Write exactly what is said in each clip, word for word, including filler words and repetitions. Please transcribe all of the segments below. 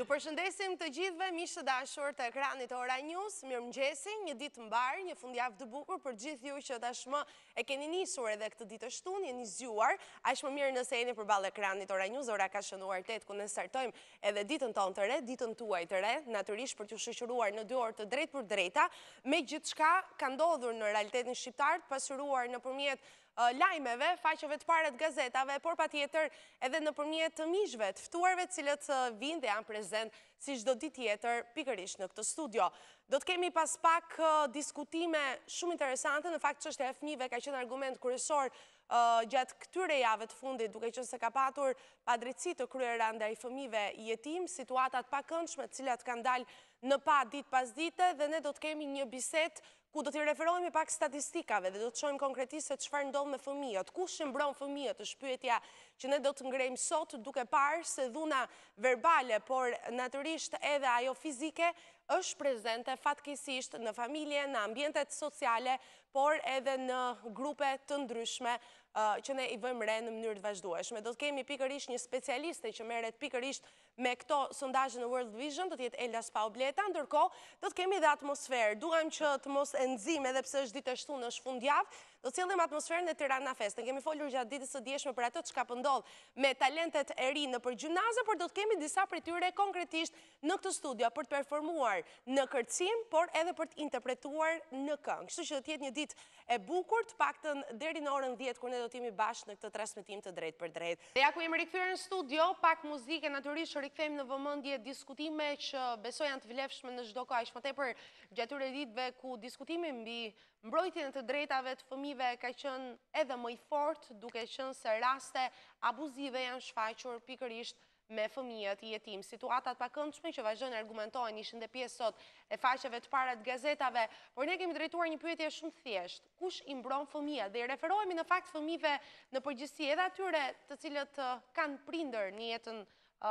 Ju përshëndesim të gjithëve miqtë të dashur të ekranit Ora News. Mirëmëngjesi, një ditë mbar, një fundjavë të bukur për gjithë ju që tashmë e keni nisur edhe këtë ditë shtun, jeni zgjuar. Aq më mirë nëse jeni përballë ekranit Ora News. Ora ka shënuar tetë ku ne startojmë edhe ditën tonë të re, ditën tuaj të re, natyrisht për t'ju shoqëruar në dy orë të drejtë për drejta, me gjithçka ka ndodhur në realitetin shqiptar, pasuruar nëpërmjet lajmeve, faqeve të para të gazetave, por patjetër edhe nëpërmjet të miqve, të ftuarve të cilët vinë dhe janë prezent si çdo ditë tjetër pikërisht në këtë studio. Do të kemi pas pak diskutime shumë interesante, në fakt çështja e fëmijëve ka qenë argument kryesor gjatë këtyre javëve të fundit, duke qenë se ka patur padrejtësi të kryera ndaj fëmijëve jetim, situatat pakëndshme të cilat kanë dalë në pa ditë pas dite, dhe ne do të kemi një bisedë ku do t'i referohemi pak statistikave dhe do të shohim konkretisht se çfarë ndodh me fëmijët, kush shëmbron fëmijët, është pyetja që ne do të ngrejmë sot, duke parë se dhuna verbale, por natyrisht edhe ajo fizike, është prezente fatkeqësisht në familje, në ambientet sociale, por edhe në grupe të ndryshme që ne i vëmë re në mënyrë të vazhdueshme. Do të kemi pikërisht një specialiste që merret pikërisht me këto sondazhe në World Vision, do të jetë Elda Spaubleta, ndërkohë do të kemi edhe atmosferë. Duam që të mos e nxjim edhe pse është ditë e shtunë, është fundjavë, do të sillim atmosferën e Tirana Fest. Ne kemi folur gjatë ditës së dieshme për ato çka po ndodh me talentet e ri nëpër gjimnaze, por do të kemi disa prej tyre konkretisht në këtë studio për të performuar në kërcim, por edhe për të interpretuar në këngë. Kështu që do të jetë një ditë e bukur, të paktën deri në orën dhjetë kur ne do të jemi bashkë në këtë transmetim të drejtë për drejtë. Dhe ja ku jemi rikthyer në studio, pak muzikë, natyrisht rikthejmë në vëmendje diskutime që besoj janë të vlefshme në çdo kohë, aq më tepër gjatë këtyre ditëve ku diskutimi mbi mbrojtjen e të drejtave të fëmijëve ka qenë edhe më i fortë, duke qenë se raste abuzive janë shfaqur pikërisht me fëmijët jetim. Situatat pakëndshme që vazhdojnë argumentojnë ishin dhe pjesë sot e faqeve të para të gazetave, por ne kemi drejtuar një pyetje shumë thjeshtë. Kush i mbron fëmijët? Dhe i referohemi në fakt fëmijëve në përgjithësi, edhe atyre të cilët kanë prindër në jetën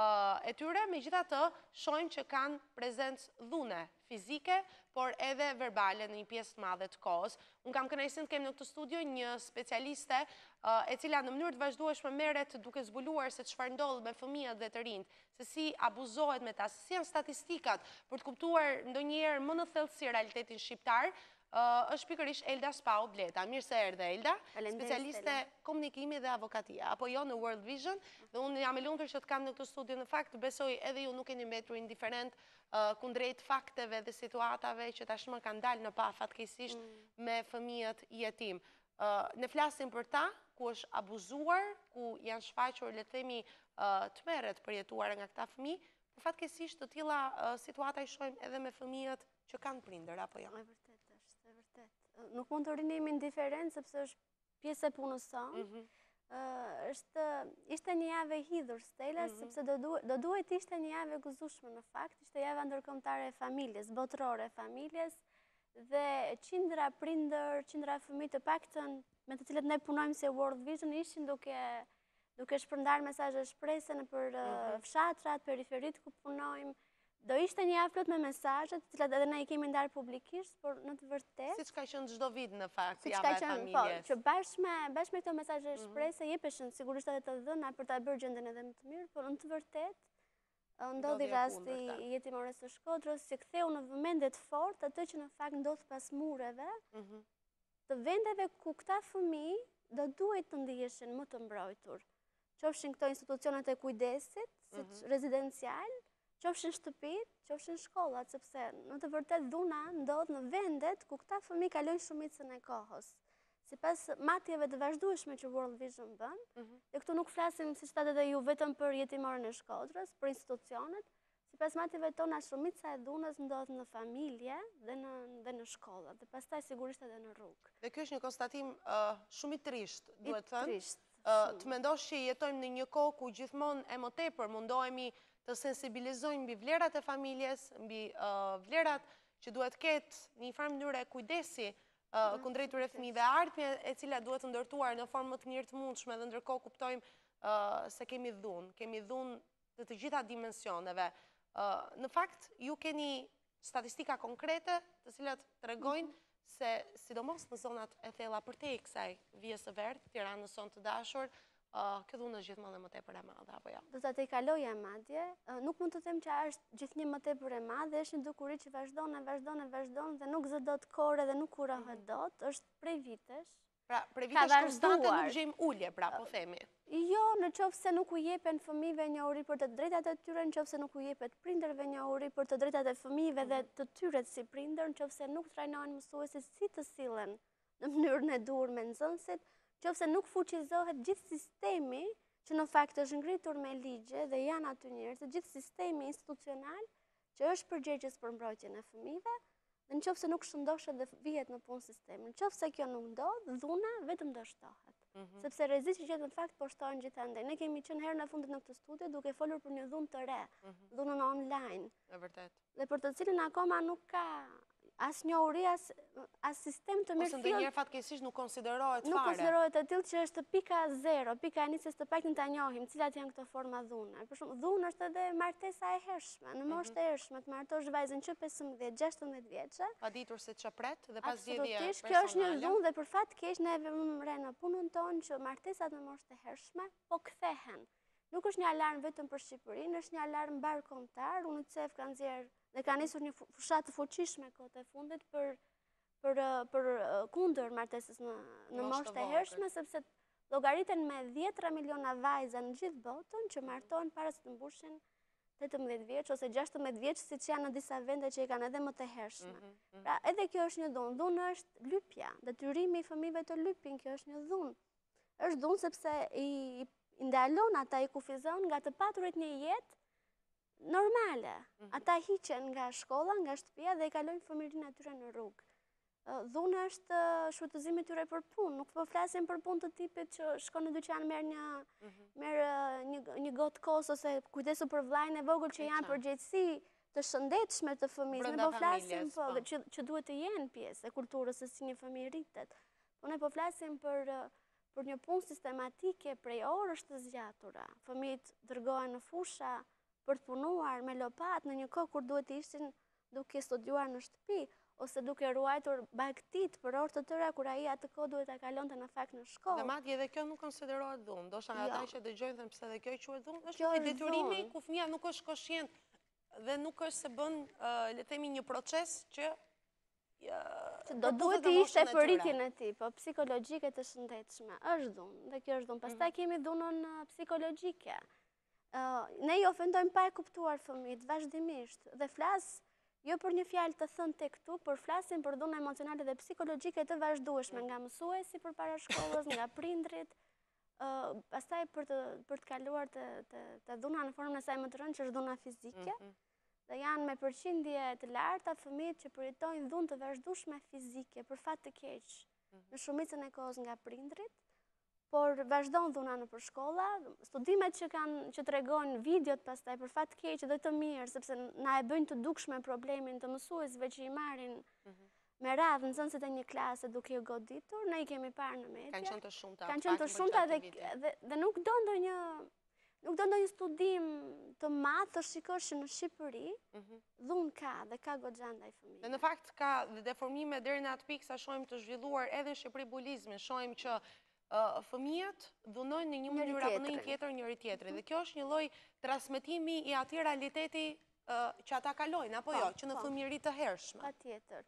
e tyre, megjithatë shohim që kanë prezencë dhune fizike, por edhe verbale në një pjesë të madhe të kohës. Unë kam kënaqësinë të kem në këtë studio një specialiste e cila në mënyrë të vazhdueshme merret duke zbuluar se çfarë ndodh me fëmijët dhe të rinjt, se si abuzohet me ta, se si janë statistikat për të kuptuar ndonjëherë më në thellësi realitetin shqiptar. Është pikërisht Elda Spaubleta. Mirë se erdhe, Elda, specialiste komunikimi dhe avokatia, apo jo në World Vision, dhe unë jam e lumtur që të kam në këtë studio. Në fakt, besoj edhe ju nuk keni mbetur indiferent kundrejt fakteve dhe situatave që tashmë kanë dalë në pa fatkeqësisht me fëmijët jetim. Ne flasim për ta, ku është abuzuar, ku janë shfaqur, le të themi, tmerret përjetuara nga këta fëmijë, por fatkeqësisht të tilla situata i shohim edhe me fëmijët që kanë prindër, apo jo? Nuk mund të rinemi indiferent, sepse është pjesë e punës sonë. Ishte një javë e hidhur, Stella, sepse do duhet ishte një javë e gëzueshme në fakt, ishte java ndërkombëtare e familjes, botërore e familjes, dhe qindra prindër, qindra fëmijë të paktën me të cilët ne punojmë si World Vision ishin duke duke shpërndarë mesazhe shprehëse nëpër fshatrat, periferit ku punojmë. Do ishte një javë plot me mesazhe, të cilat edhe ne i kemi ndarë publikisht, por në të vërtetë, siç ka qenë çdo vit në fakt, java e familjes. Që bashkë me bashkë me këto mesazhe shprehëse jepeshin sigurisht edhe të dhëna për ta bërë gjendjen edhe më të mirë, por në të vërtetë ndodhi rasti i jetimores së Shkodrës që ktheu në vëmendje të fortë atë që në fakt ndodh pas mureve, të vendeve ku këta fëmijë do duhet të ndiheshin më të mbrojtur. Qofshin këto institucionet e kujdesit, siç rezidencial, qofshin shtëpit, qofshin shkollat, sepse në të vërtet dhuna ndodh në vendet ku këta fëmijë kalojnë shumicën e kohës. Sipas matjeve të vazhdueshme që World Vision bën, dhe këtu nuk flasim, siç thatë edhe ju, vetëm për jetimoren e Shkodrës, për institucionet, sipas matjeve tona shumica e dhunës ndodh në familje dhe në dhe në shkolla, dhe pastaj sigurisht edhe në rrugë. Dhe ky është një konstatim shumë i trisht, duhet thënë. Të mendosh që jetojmë në një kohë ku gjithmonë e më tepër mundohemi të sensibilizojmë mbi vlerat e familjes, mbi vlerat që duhet ketë një farë mënyre kujdesi kundrejtur e fëmijëve, ardhmja e cila duhet të ndërtuar në formë më të mirë të mundshme, dhe ndërkohë kuptojmë se kemi dhunë, kemi dhunë të të gjitha dimensioneve. Në fakt, ju keni statistika konkrete të cilat tregojnë se sidomos në zonat e thella përtej kësaj vijës së verdhë, Tiranës sonë të dashur, kjo dhunë është gjithmonë më tepër e madhe, apo jo? Do të të i kaloja madje, nuk mund të them që është gjithnjë më tepër e madhe, është një dukuri që vazhdon e vazhdon e vazhdon dhe nuk zë dot kore dhe nuk kurohet dot, është prej vitesh. Pra, prej vitesh konstante nuk gjejmë ullje, pra, po themi. Jo, në qoftë se nuk u jepen fëmijëve një uri për të drejtat e tyre, në qoftë se nuk u jepet prindërve një uri për të drejtat e fëmijëve dhe të tyre si prindër, në qoftë se nuk trajnohen mësuesit si të sillen në mënyrën e duhur me nxënësit, qofse nuk fuqizohet gjithë sistemi, që në fakt është ngritur me ligje dhe janë aty njerëz, gjithë sistemi institucional që është përgjegjës për mbrojtjen e fëmijëve, dhe në qofse nuk shëndoshet dhe vihet në punë sistemi. Në qofse kjo nuk ndodh, dhuna vetëm dështohet. Sepse rreziqet që në fakt poshtohen gjithandaj. Ne kemi qenë herën e fundit në këtë studio duke folur për një dhunë të re, dhunën online. E vërtet. Dhe për të cilën akoma nuk ka as një uri, as sistem të mirë. Ose ndonjëherë fatkeqësisht nuk konsiderohet fare. Nuk konsiderohet e tillë që është pika zero, pika e nisjes të paktën ta njohim, cilat janë këto forma dhune. Për shembull, dhunë është edhe martesa e hershme, në moshë të hershme, të martosh vajzën që pesëmbëdhjetë gjashtëmbëdhjetë vjeçë. Pa ditur se ç'a pret dhe pas zgjedhje personale. Absolutisht, kjo është një dhunë dhe për fat keq ne vëmë re në punën tonë që martesat në moshë të hershme po kthehen. Nuk është një alarm vetëm për Shqipërinë, është një alarm mbarkombëtar. UNICEF ka nxjerrë dhe ka nisur një fushat të fuqishme kohët e fundit për për për kundër martesës në në moshë të hershme, sepse llogariten me dhjetra miliona vajza në gjithë botën që martohen para se të mbushin tetëmbëdhjetë vjeç ose gjashtëmbëdhjetë vjeç, siç janë në disa vende që i kanë edhe më të hershme. Pra, edhe kjo është një dhunë. Dhunë është lypja, detyrimi i fëmijëve të lypin, kjo është një dhunë. Është dhunë sepse i ndalon ata, i kufizon nga të paturit një jetë normale. Ata hiqen nga shkolla, nga shtëpia dhe i kalojnë fëmijërinë e tyre në rrugë. Dhunë është shfrytëzimi i tyre për punë, nuk po flasim për punë të tipit që shkon në dyqan merr një merr një një gotë kos ose kujdesu për vllajën e vogël që janë përgjegjësi të shëndetshme të fëmijës. Ne po flasim po që që duhet të jenë pjesë e kulturës së si një fëmijë rritet. Po ne po flasim për për një punë sistematike prej orësh të zgjatura. Fëmijët dërgohen në fusha për të punuar me lopat në një kohë kur duhet të ishin duke studiuar në shtëpi ose duke ruajtur bagtit për orë të tëra kur ai atë kohë duhet ta kalonte në fakt në shkollë. Dhe madje edhe kjo nuk konsiderohet dhunë. Ndoshta ata që dëgjojnë thënë pse edhe kjo i quhet dhunë, është një detyrimi ku fëmia nuk është koshient dhe nuk është se bën le të themi një proces që do duhet të ishte për rritjen e tij, po psikologjike të shëndetshme. Është dhunë, dhe kjo është dhunë. Pastaj kemi dhunën psikologjike. Ne i ofendojmë pa e kuptuar fëmijët vazhdimisht dhe flas jo për një fjalë të thënë tek këtu, por flasim për dhunë emocionale dhe psikologjike të vazhdueshme nga mësuesi përpara shkollës, nga prindrit, pastaj për të për të kaluar të të dhuna në formën e saj më të rëndë që është dhuna fizike. Dhe janë me përqindje të larta fëmijët që përjetojnë dhunë të vazhdueshme fizike për fat të keq në shumicën e kohës nga prindrit, por vazhdon dhuna nëpër shkolla. Studimet që kanë që tregojnë videot pastaj për fat të keq dhe të mirë, sepse na e bëjnë të dukshme problemin të mësuesve që i marrin me radhë nxënësit e një klase duke u goditur, ne i kemi parë në media. Kanë qenë të shumta. Kanë qenë të shumta dhe dhe nuk do ndonjë Nuk do ndonjë studim të madh të shikosh që në Shqipëri dhunë ka dhe ka goxha ndaj fëmijëve. Dhe në fakt ka deformime deri në atë pikë sa shohim të zhvilluar edhe në Shqipëri bulizmin, shohim që fëmijët dhunojnë në një mënyrë apo në një tjetër njëri tjetrin. Dhe kjo është një lloj transmetimi i atij realiteti që ata kalojnë apo jo, që në fëmijëri të hershme. Patjetër.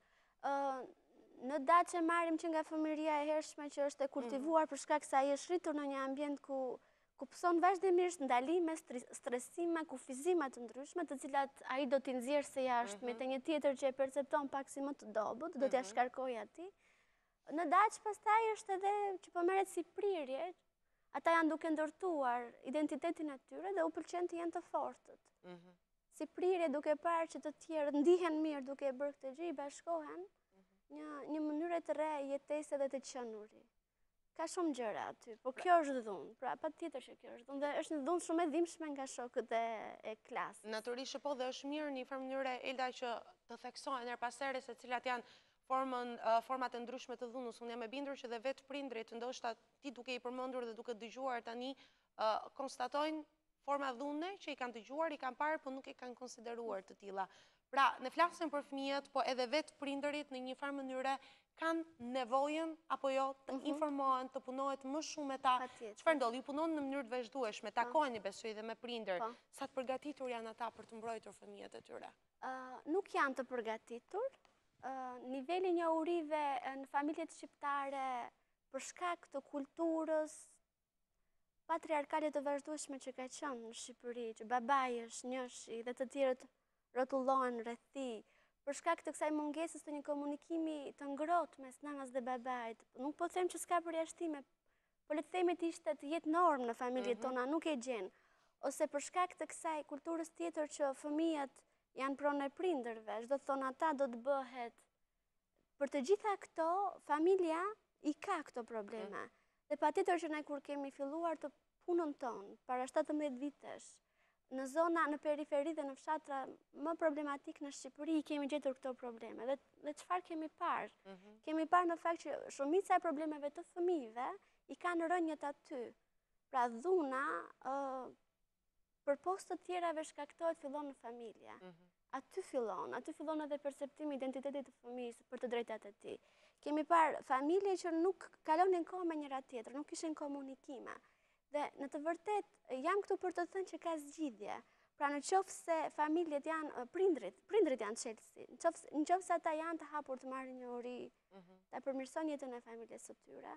Në datë që marrim që nga fëmijëria e hershme që është e kultivuar për shkak se ai është rritur në një ambient ku ku pëson vazhdimisht ndalime, stresime, kufizime të ndryshme, të cilat ai do t'i nxjerrë së jashtë me të një tjetër që e percepton pak si më të dobët, do t'ia shkarkojë atij. Në datë pastaj është edhe që po merret si prirje, ata janë duke ndërtuar identitetin e tyre dhe u pëlqen të jenë të fortët. Si prirje duke parë që të tjerët ndihen mirë duke bërë këtë gjë, i bashkohen një një mënyrë të re jetese dhe të qenurit. Ka shumë gjëra aty, po kjo është dhunë, pra patjetër që kjo është dhunë, dhe është një dhunë shumë e dhimbshme nga shokët e klasës. Natyrisht po, dhe është mirë një farë mënyrë Elda që të theksohen her pas here se cilat janë formën format e ndryshme të dhunës. Unë jam e bindur që dhe vetë prindrit, ndoshta ti duke i përmendur dhe duke dëgjuar tani, konstatojnë forma dhune që i kanë dëgjuar, i kanë parë, po nuk i kanë konsideruar të tilla. Pra, ne flasim për fëmijët, po edhe vetë prindërit në një farë mënyre kanë nevojën apo jo të informohen, të punohet më shumë me ta. Çfarë ndodh? Ju punoni në mënyrë të vazhdueshme, takoheni besoj dhe me prindër. Sa të përgatitur janë ata për të mbrojtur fëmijët e tyre? Nuk janë të përgatitur. Niveli i njohurive në familjet shqiptare për shkak të kulturës patriarkale të vazhdueshme që ka qenë në Shqipëri, që babai është njëshi dhe të tjerët rrotullohen rreth tij, për shkak të kësaj mungesës të një komunikimi të ngrohtë mes nënës dhe babait. Nuk po them që s'ka përjashtime, po le të themi të ishte të jetë normë në familjet tona, nuk e gjen. Ose për shkak të kësaj kulturës tjetër që fëmijët janë pronë e prindërve, çdo të thonë ata do të bëhet. Për të gjitha këto, familja i ka këto probleme. Dhe patjetër që ne kur kemi filluar të punën tonë, para shtatëmbëdhjetë vitesh, në zona, në periferi dhe në fshatra më problematik në Shqipëri, kemi gjetur këto probleme. Dhe çfarë kemi parë? Kemi parë në fakt që shumica e problemeve të fëmijëve i kanë rënjët aty. Pra dhuna, për post të tjerave shkaktohet fillon në familje. Aty fillon, aty fillon edhe perceptimi identitetit të fëmijës për të drejtat e tij. Kemi parë familje që nuk kalonin kohë me njëra tjetër, nuk kishin komunikime. Dhe në të vërtet, jam këtu për të thënë që ka zgjidhje. Pra në qoftë se familjet janë prindrit, prindrit janë çelësi, në qoftë se ata janë të hapur të marrin njohuri, ta përmirësojnë jetën e familjes së tyre,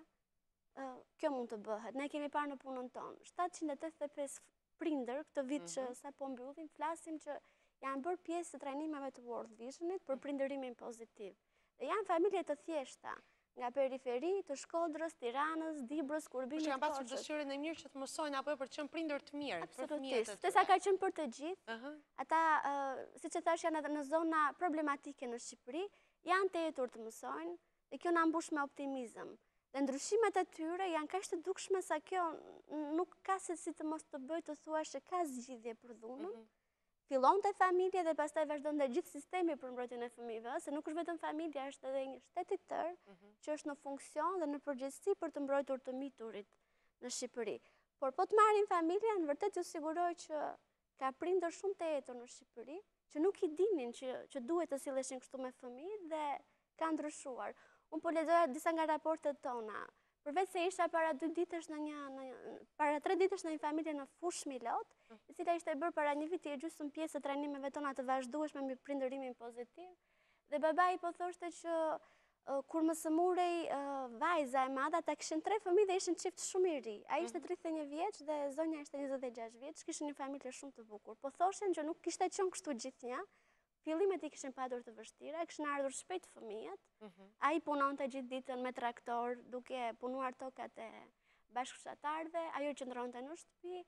kjo mund të bëhet. Ne kemi parë në punën tonë, shtatëqind e tetëdhjetë e pesë prindër këtë vit që sapo mbyllim, flasim që janë bërë pjesë të trajnimeve të World Visionit për prindërimin pozitiv. Dhe janë familje të thjeshta, nga periferi, të Shkodrës, Tiranës, Dibrës, Kurbinit, Koçës. Që kanë pasur dëshirën e mirë që të mësojnë apo për të qenë prindër të mirë, për fëmijët e tyre. Tesa ka qenë për të gjithë. Ata, siç e thash, janë edhe në zona problematike në Shqipëri, janë të jetur të mësojnë dhe kjo na mbush me optimizëm. Dhe ndryshimet e tyre janë kaq të dukshme sa kjo nuk ka se si të mos të bëj të thuash se ka zgjidhje për dhunën. Fillon te familja dhe pastaj vazhdon dhe gjithë sistemi për mbrojtjen e fëmijëve, se nuk është vetëm familja, është edhe një shtet i tërë që është në funksion dhe në përgjegjësi për të mbrojtur të miturit në Shqipëri. Por po të marrin familjen, vërtet ju siguroj që ka prindër shumë të jetur në Shqipëri, që nuk i dinin që, që duhet të silleshin kështu me fëmijët dhe ka ndryshuar. Unë po lexoja disa nga raportet tona. Përveç se isha para dy ditësh në një, në, para tre ditësh në një familje në Fush Milot, e cila ishte bërë para një viti e gjysmë pjesë të trajnimeve tona të vazhdueshme mbi prindërimin pozitiv. Dhe babai po thoshte që uh, kur më sëmurej uh, vajza e madhe, ata kishin tre fëmijë dhe ishin çift shumë i ri. Ai ishte tridhjetë e një vjeç dhe zonja ishte njëzet e gjashtë vjeç, kishin një familje shumë të bukur. Po thoshin që nuk kishte qenë kështu gjithnjë. Fillimet i kishin padur të vështira, kishin ardhur shpejt fëmijët. Ai punonte gjithë ditën me traktor, duke punuar tokat e bashkëfshatarëve, ajo qëndronte në shtëpi.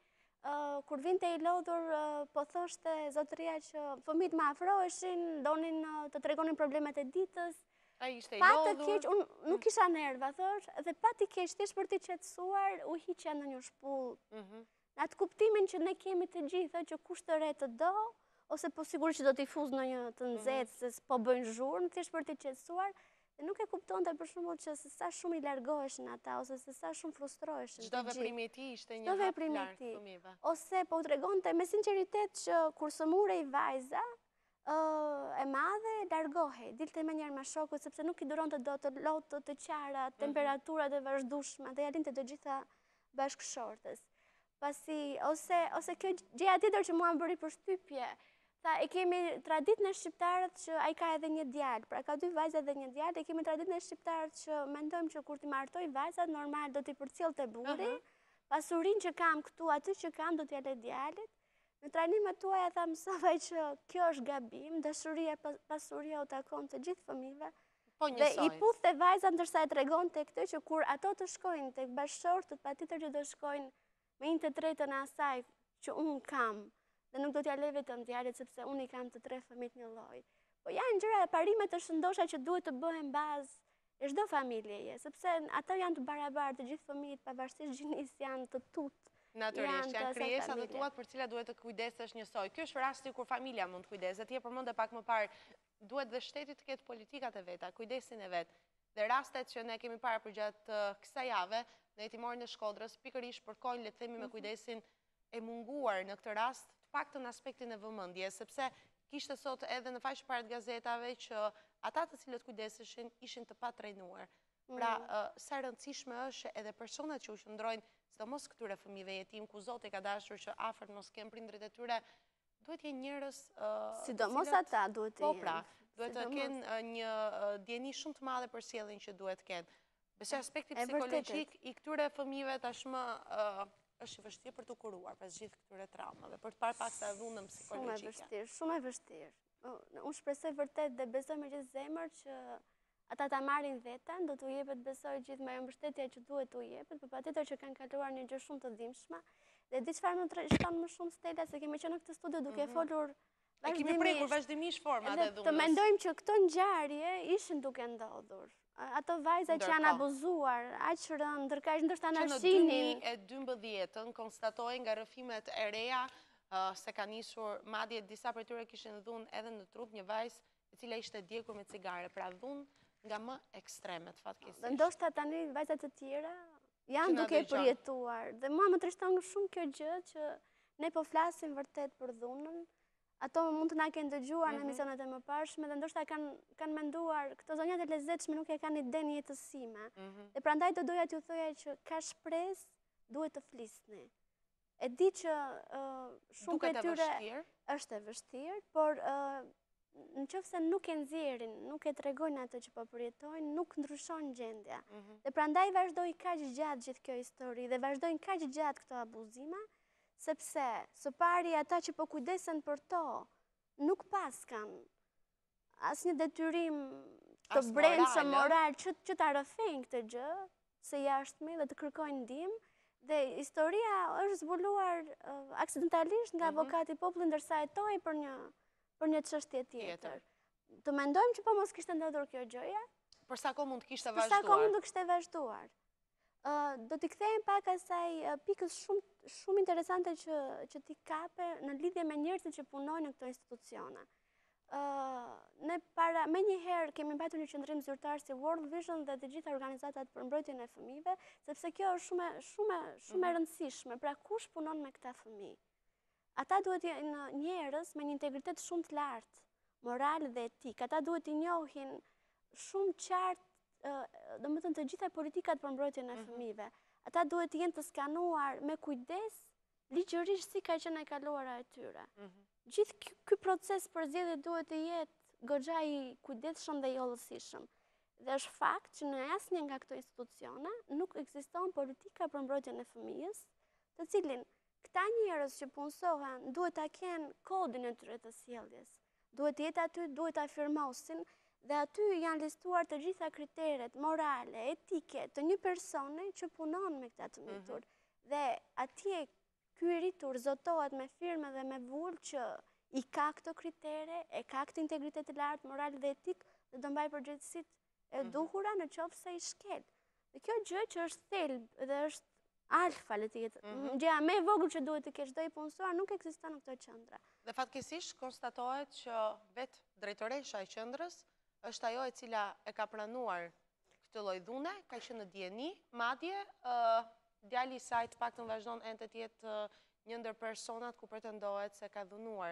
Kur vinte i lodhur, po thoshte zotëria që fëmijët më afroheshin, donin të tregonin problemet e ditës. Ai ishte i lodhur. Pa të keq, unë nuk kisha nerva, thosh, dhe pa të keq, thjesht për të qetësuar, u hiqja në një shpull. Në atë kuptimin që ne kemi të gjithë që kush të re të do, ose po sigurisht që do t'i fuz në një të nxehtë, se s'po bëjnë zhurmë, thjesht për t'i qetësuar, dhe nuk e kuptonte për shembull që se sa shumë i largoheshin ata, ose se sa shumë frustroheshin. Çdo veprim i tij ishte një hap larg fëmijëve. Ose po tregonte me sinqeritet që kur sëmurej vajza e madhe, largohej, dilte menjëherë me shokut, sepse nuk i duronte dot të lotë, të qara, temperaturat e vazhdueshme, dhe ja linte të gjitha bashkëshortes. Pasi, ose, ose kjo gjëja tjetër që mua më bëri përshtypje, tha, e kemi traditën e shqiptarët që ai ka edhe një djalë, pra ka dy vajza dhe një djalë, e kemi traditën e shqiptarët që mendojmë që kur ti martoj vajzat, normal do t'i përcjellte burri, pasurinë që kam këtu, aty që kam do t'ja lë djalit. Në trajnimet tuaja tha, mësova që kjo është gabim, dashuria, pasuria u takon të gjithë fëmijëve. Dhe i puthte vajzat ndërsa e tregonte këtë që kur ato të shkojnë tek bashkëshortët, patjetër që do shkojnë me një të tretën e asaj që unë kam, dhe nuk do t'ja lej vetëm djalit sepse unë i kam të tre fëmijë një lloj. Po janë gjëra, parime të shëndosha që duhet të bëhen bazë e çdo familjeje, sepse ato janë të barabartë, të gjithë fëmijët pavarësisht gjinisë janë të tutë. Natyrisht, janë krijesa të tuat për cilat duhet të kujdesesh njësoj. Ky është rasti kur familja mund të kujdeset. Ti e përmendë pak më parë, duhet dhe shteti të ketë politikat e veta, kujdesin e vet. Dhe rastet që ne kemi parë përgjatë kësaj jave, në jetimorin e Shkodrës, pikërisht përkojnë, le të themi, me kujdesin e munguar në këtë rast të paktën aspektin e vëmendjes, sepse kishte sot edhe në faqe gazetave që ata të cilët kujdeseshin ishin të patrajnuar. Pra, sa rëndësishme është edhe personat që u qëndrojnë, sidomos këtyre fëmijëve jetim, ku Zoti ka dashur që afër mos kenë prindrit e tyre, duhet jenë njerëz sidomos ata duhet të jenë. Po jenë. pra, duhet të kenë një djeni shumë të madhe për sjelljen që duhet kenë. Besoj aspekti psikologjik i këtyre fëmijëve tashmë është i vështirë për të kuruar pas gjithë këtyre traumave, për të parë pak sa dhunën psikologjike. Shumë e vështirë, shumë e vështirë. Unë shpresoj vërtet dhe besoj me gjithë zemër që ata ta marrin veten, do t'u jepet besoj gjithë me mbështetja që duhet t'u jepet, por patjetër që kanë kaluar një gjë shumë të dhimbshme. Dhe di çfarë më shkon më shumë Stella, se kemi qenë në këtë studio duke folur vazhdimisht. E kemi prekur vazhdimisht format e dhunës. Të mendojmë që këto ngjarje ishin duke ndodhur. Ato vajza që janë abuzuar, aq rënd, ndërkaq ndoshta na shihnin. Që në dy mijë e dymbëdhjetë konstatoi nga rrëfimet e reja se ka nisur, madje disa prej tyre kishin dhunë edhe në trup, një vajzë e cila ishte djegur me cigare, pra dhunë nga më ekstremet fatkeqësisht. Ndoshta tani vajzat e tjera janë duke përjetuar. Dhe mua më trishton shumë kjo gjë që ne po flasim vërtet për dhunën. Ato mund të na kenë dëgjuar në emisionet e mëparshme dhe ndoshta kanë menduar këto zonjat e lezetshme nuk e kanë idenë jetësime. Dhe prandaj do doja t'ju thoja që ka shpresë, duhet të flisni. E di që shumë prej tyre është e vështirë, por në qoftë se nuk e nxjerrin, nuk e tregojnë atë që po përjetojnë, nuk ndryshon gjendja. Dhe prandaj vazhdoi kaq gjatë gjithë kjo histori dhe vazhdojnë kaq gjatë këto abuzime, sepse së pari ata që po kujdesen për to nuk pas kanë asnjë detyrim të brendshëm moral që ta rrëfejnë këtë gjë së jashtëmi dhe të kërkojnë ndihmë. Dhe historia është zbuluar aksidentalisht nga avokati i popullit ndërsa hetoi për një për një çështje tjetër. Të mendojmë që po mos kishte ndodhur kjo gjëja? Për sa kohë mund të kishte vazhduar? Për sa kohë mund të kishte vazhduar? Do t'i kthejmë pak asaj pikës shumë interesante që t'i kape në lidhje me njerëzit që punojnë në këto institucione. Ne para, me njëherë kemi mbajtur një qëndrim zyrtar si World Vision dhe të gjitha organizatat për mbrojtjen e fëmijëve, sepse kjo është shumë e rëndësishme. Pra kush punon me këta fëmijë? Ata duhet jenë njerëz me një integritet shumë të lartë, moral dhe etik. Ata duhet i njohin shumë qartë do më thënë të gjitha politikat për mbrojtjen e fëmijëve. Ata duhet jenë të skanuar me kujdes, ligjërisht si ka qenë e kaluara e tyre. Gjithë ky proces përzgjedhje duhet të jetë goxha i kujdesshëm dhe i hollësishëm. Dhe është fakt që në asnjë nga këto institucione nuk ekziston politika për mbrojtjen e fëmijës, të cilin këta njerëz që punësohen duhet ta kenë kodin e tyre të sjelljes. Duhet të jetë aty, duhet ta afirmosin. Dhe aty janë listuar të gjitha kriteret morale, etike të një personi që punon me këta të mitur. Dhe atje ky i rritur zotohet me firme dhe me vull që i ka këto kritere, e ka këtë integritet të lartë, moral dhe etik, dhe do mbaj përgjegjësitë e duhura në qoftë se i shkel. Dhe kjo gjë që është thelb dhe është alfa, le të jetë, gjëja më e vogël që duhet të kesh do i punësuar nuk ekziston në këto qendra. Dhe fatkeqësisht konstatohet që vetë drejtoresha e qendrës është ajo e cila e ka pranuar këtë lloj dhune, ka qenë në dieni, madje djali i saj të paktën vazhdon ende të jetë një ndër personat ku pretendohet se ka dhunuar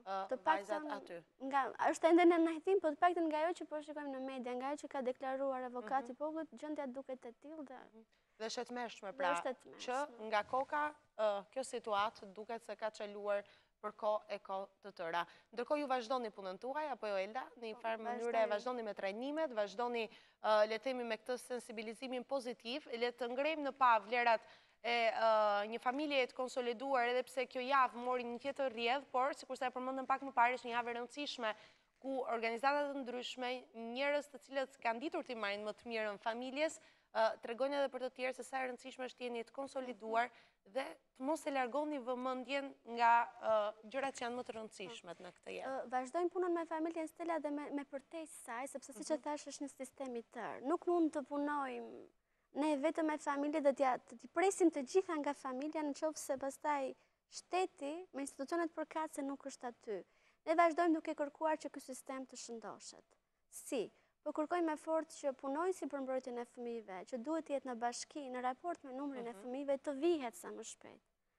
vajzat aty. Nga është ende në ndërtim, po të paktën nga ajo që po shikojmë në media, nga ajo që ka deklaruar avokati i popullit, gjendja duket e tillë dhe dhe është e tmerrshme, pra që nga koka kjo situatë duket se ka çaluar për kohë e kohë të tëra. Ndërkohë ju vazhdoni punën tuaj, apo jo Elda, në një farë mënyre vazhdoni me trajnimet, vazhdoni le të themi me këtë sensibilizimin pozitiv, le të ngrejmë në pa vlerat e një familje të konsoliduar, edhe pse kjo javë mori një tjetër rrjedhë, por sikur sa e përmendëm pak më parë, është një javë e rëndësishme ku organizatat të ndryshme, njerëz të cilët kanë ditur të marrin më të mirën familjes, tregojnë edhe për të tjerë se sa e rëndësishme është jeni të konsoliduar dhe të mos e largoni vëmendjen nga gjërat që janë më të rëndësishme në këtë jetë. Vazhdojmë punën me familjen Stella dhe me përtejsë saj, sepse siç e thash është një sistem i tërë. Nuk mund të punojmë ne vetëm me familje dhe t'i presim të gjitha nga familja në qoftë se pastaj shteti me institucionet përkatëse nuk është aty. Ne vazhdojmë duke kërkuar që ky sistem të shëndoshet. Si? Po kërkojmë me forcë që punojësi për mbrojtjen e fëmijëve, që duhet të jetë në bashki, në raport me numrin e fëmijëve, të vihet sa më shpejt.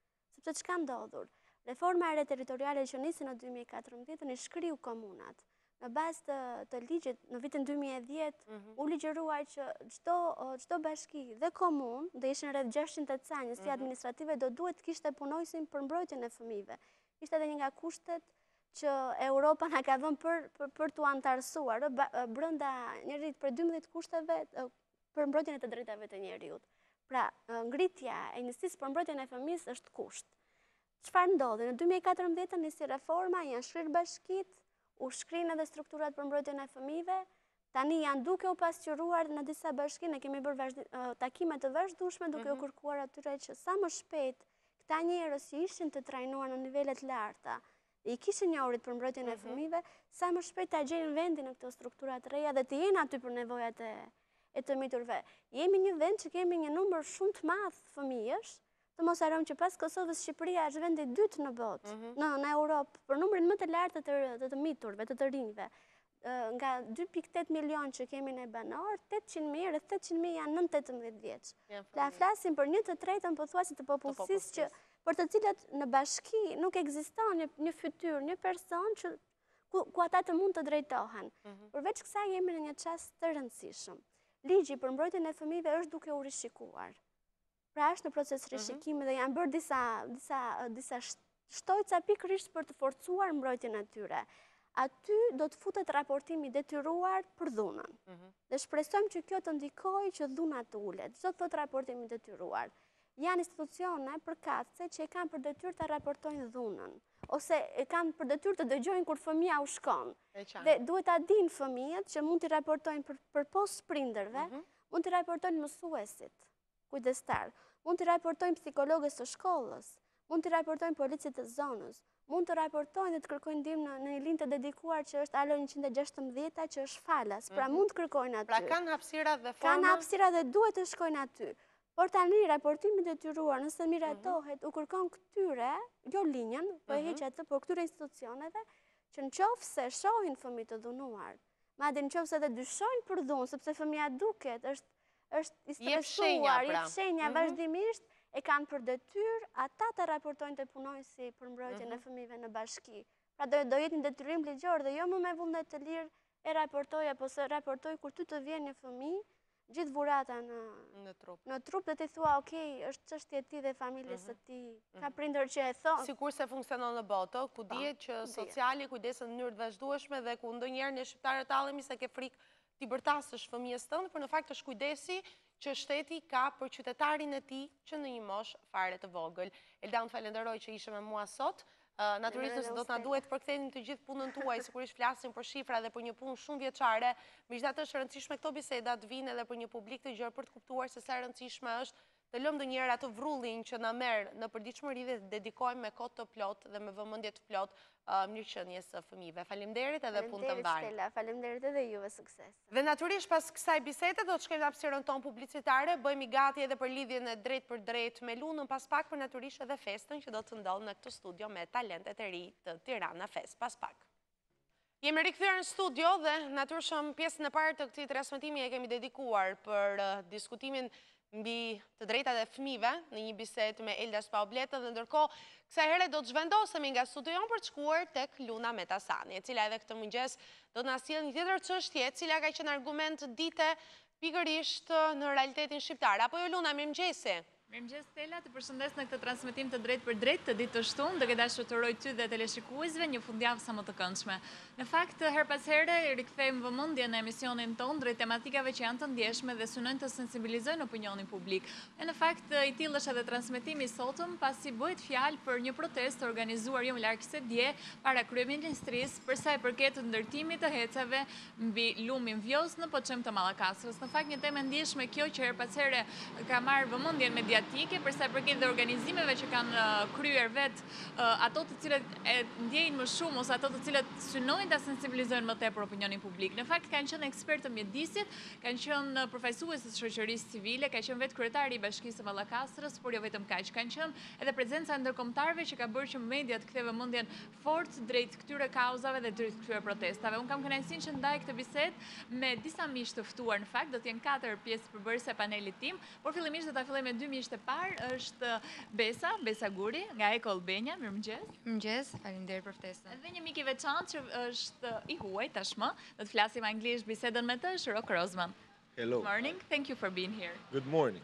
sepse çka ndodhur? Reforma e re territoriale që nisi në dy mijë e katërmbëdhjetë i shkriu komunat. Në bazë të, të ligjit në vitin dy mijë e dhjetë, mm -hmm. u ligjëruar që çdo çdo bashki dhe komunë, dhe ishin rreth gjashtëqind ca njësi mm -hmm. administrative, do duhet kishte punojësin për mbrojtjen e fëmijëve. Ishte edhe një nga kushtet që Europa na ka dhënë për, për, për t'u antarësuar, brenda njërit për dymbëdhjetë kushteve për mbrojtjen e të drejtave të njeriut. Pra, ngritja e njësisë për mbrojtjen e fëmijës është kusht. Çfarë ndodhi? Në dy mijë e katërmbëdhjetë nisi reforma, janë shkrirë bashkit, u shkrinë edhe strukturat për mbrojtjen e fëmijëve, tani janë duke u pasqyruar në disa bashki, ne kemi bërë vazhdi, takime të vazhdueshme duke u kërkuar atyre që sa më shpejt këta njerëz që ishin të trajnuar në nivelet larta, i kishin njohurit për mbrojtjen e fëmijëve, sa më shpejt ta gjejnë vendin në këto struktura të reja dhe të jenë aty për nevojat e, e të miturve. Jemi një vend që kemi një numër shumë të madh fëmijësh, të mos harrojmë që pas Kosovës Shqipëria është vendi i dytë në botë, mm -hmm. në, në Europë, për numrin më të lartë të, të, të miturve, të të rinjve. Nga dy pikë tetë milion që kemi në banor, tetëqind mijë, rreth tetëqind mijë janë nën tetëmbëdhjetë vjeç. La flasim për një të tretën pothuajse të popullsisë që për të cilat në bashki nuk ekziston një, një fytyrë, një person që ku, ku ata të mund të drejtohen. Mm -hmm. Përveç kësaj jemi në një çast të rëndësishëm. Ligji për mbrojtjen e fëmijëve është duke u rishikuar. Pra është në proces rishikimi dhe janë bërë disa, disa, disa shtojca pikërisht për të forcuar mbrojtjen e tyre. Aty do të futet raportimi detyruar për dhunën. Mm -hmm. Dhe shpresojmë që kjo të ndikojë që dhuna të ulet. Çdo thot raportimi detyruar. Janë institucione përkatëse që e kanë për detyrë të raportojnë dhunën, ose e kanë për detyrë të dëgjojnë kur fëmia u shkon. Dhe duhet ta dinë fëmijët që mund t'i raportojnë për, për post prindërve, mm -hmm. mund t'i raportojnë mësuesit, kujdestar, mund t'i raportojnë psikologës të shkollës, mund t'i raportojnë policit të zonës, mund të raportojnë dhe të kërkojnë ndihmë në, në një linjë të dedikuar që është alo njëqind e gjashtëmbëdhjetë që është falas, pra mund të kërkojnë aty. Pra kanë hapësira dhe forma? Kanë hapësira dhe duhet të shkojnë aty. Por tani raportimi detyruar, nëse miratohet, u kërkon këtyre, jo linjën, po e heq atë, por këtyre institucioneve, që në qoftë se shohin fëmijë të dhunuar, madje në qoftë se edhe dyshojnë për dhunë, sepse fëmia duket, është është i stresuar, jep shenja vazhdimisht, e kanë për detyrë ata të raportojnë të punojësi për mbrojtjen e fëmijëve në bashki. Pra do, do jetë një detyrim ligjor dhe jo më me vullnet të lirë e raportoj apo se raportoj kur ty të vjen një fëmijë, gjithë burata në, në trup. Në trup dhe ti thua, ok, është çështje e ti dhe familjes së ti, ka prindër që e thonë. Sikur se funksionon në botë, ku dihet që sociali kujdesen në mënyrë të vazhdueshme dhe ku ndonjëherë ne shqiptarët tallemi se ke frikë ti bërtasësh fëmijës tënd, por në fakt është kujdesi që shteti ka për qytetarin e tij që në një moshë fare të vogël. Eldan, falenderoj që ishe me mua sot. Uh, Natyrisht nëse do të na duhet përkthenim të gjithë punën tuaj, sigurisht flasim për shifra dhe për një punë shumë vjeçare. Megjithatë është e rëndësishme këto biseda të vinë edhe për një publik të gjerë për të kuptuar se sa e rëndësishme është të lëmë ndonjëherë atë vrrullin që na merr në përditshmëri dhe të dedikojmë me kohë të plot dhe me vëmendje të plot uh, mirëqenies së fëmijëve. Faleminderit edhe punë të mbarë. Faleminderit Stella, faleminderit edhe juve, sukses. Dhe natyrisht pas kësaj bisede do të shkojmë në hapësirën tonë publicitare, bëhemi gati edhe për lidhjen e drejt për drejt me Lunën, pas pak për natyrisht edhe festën që do të ndodhë në këtë studio me talentet e ri të Tirana Fest. Pas pak. Jemi rikthyer në studio dhe natyrisht pjesën e parë të këtij transmetimi e kemi dedikuar për uh, diskutimin mbi të drejtat e fëmijëve në një bisedë me Elda Spaubletën dhe ndërkohë kësaj here do të zhvendosemi nga studion për të shkuar tek Luna Metasani, e cila edhe këtë mëngjes do të na sjellë një tjetër çështje, e cila ka qenë argument dite pikërisht në realitetin shqiptar. Apo jo Luna, mirëmëngjesi. Mirëmëngjes Stella, të përshëndes në këtë transmetim të drejt për drejt të ditë të shtunë, dhe këta shëtëroj ty dhe teleshikuesve një fundjavë sa më të këndshme. Në fakt, her pas here, rikthejmë vëmendjen në emisionin tonë drejt tematikave që janë të ndjeshme dhe synojnë të sensibilizojnë opinionin publik. E në fakt, i tillë është edhe transmetimi sotëm, pasi bëhet fjalë për një protestë organizuar jo më larg se dje para kryeministrisë për sa i përket ndërtimit të hecave mbi lumin Vjoz në Poçëm të Mallakastrës. Në fakt, një temë e ndjeshme kjo që her pas here ka marrë vëmendjen mediatike për sa i përket dhe organizimeve që kanë kryer vetë ato të cilët e ndjejnë më shumë ose ato të cilët synojnë ta sensibilizojnë më tepër opinionin publik. Në fakt kanë qenë ekspertë të mjedisit, kanë qenë përfaqësuesë të shoqërisë civile, ka qenë vetë kryetari i Bashkisë së Mallakastrës, por jo vetëm kaq, kanë qenë edhe prezenca e ndërkombëtarëve që ka bërë që media të kthejë vëmendjen fort drejt këtyre kauzave dhe drejt këtyre protestave. Unë kam kënaqësinë që ndaj këtë bisedë me disa miq të ftuar. Në fakt do të jenë katër pjesë përbërëse panelit tim, por fillimisht do ta filloj me dy miq panelisht e parë është Besa, Besa Guri, nga Eko Albania, mirëmëngjes. Mirëmëngjes, faleminderit për ftesën. Dhe një mik i veçantë që është i huaj tashmë, do të flasim anglisht bisedën me të, është Rock Rosman. Hello. Good morning, thank you for being here. Good morning.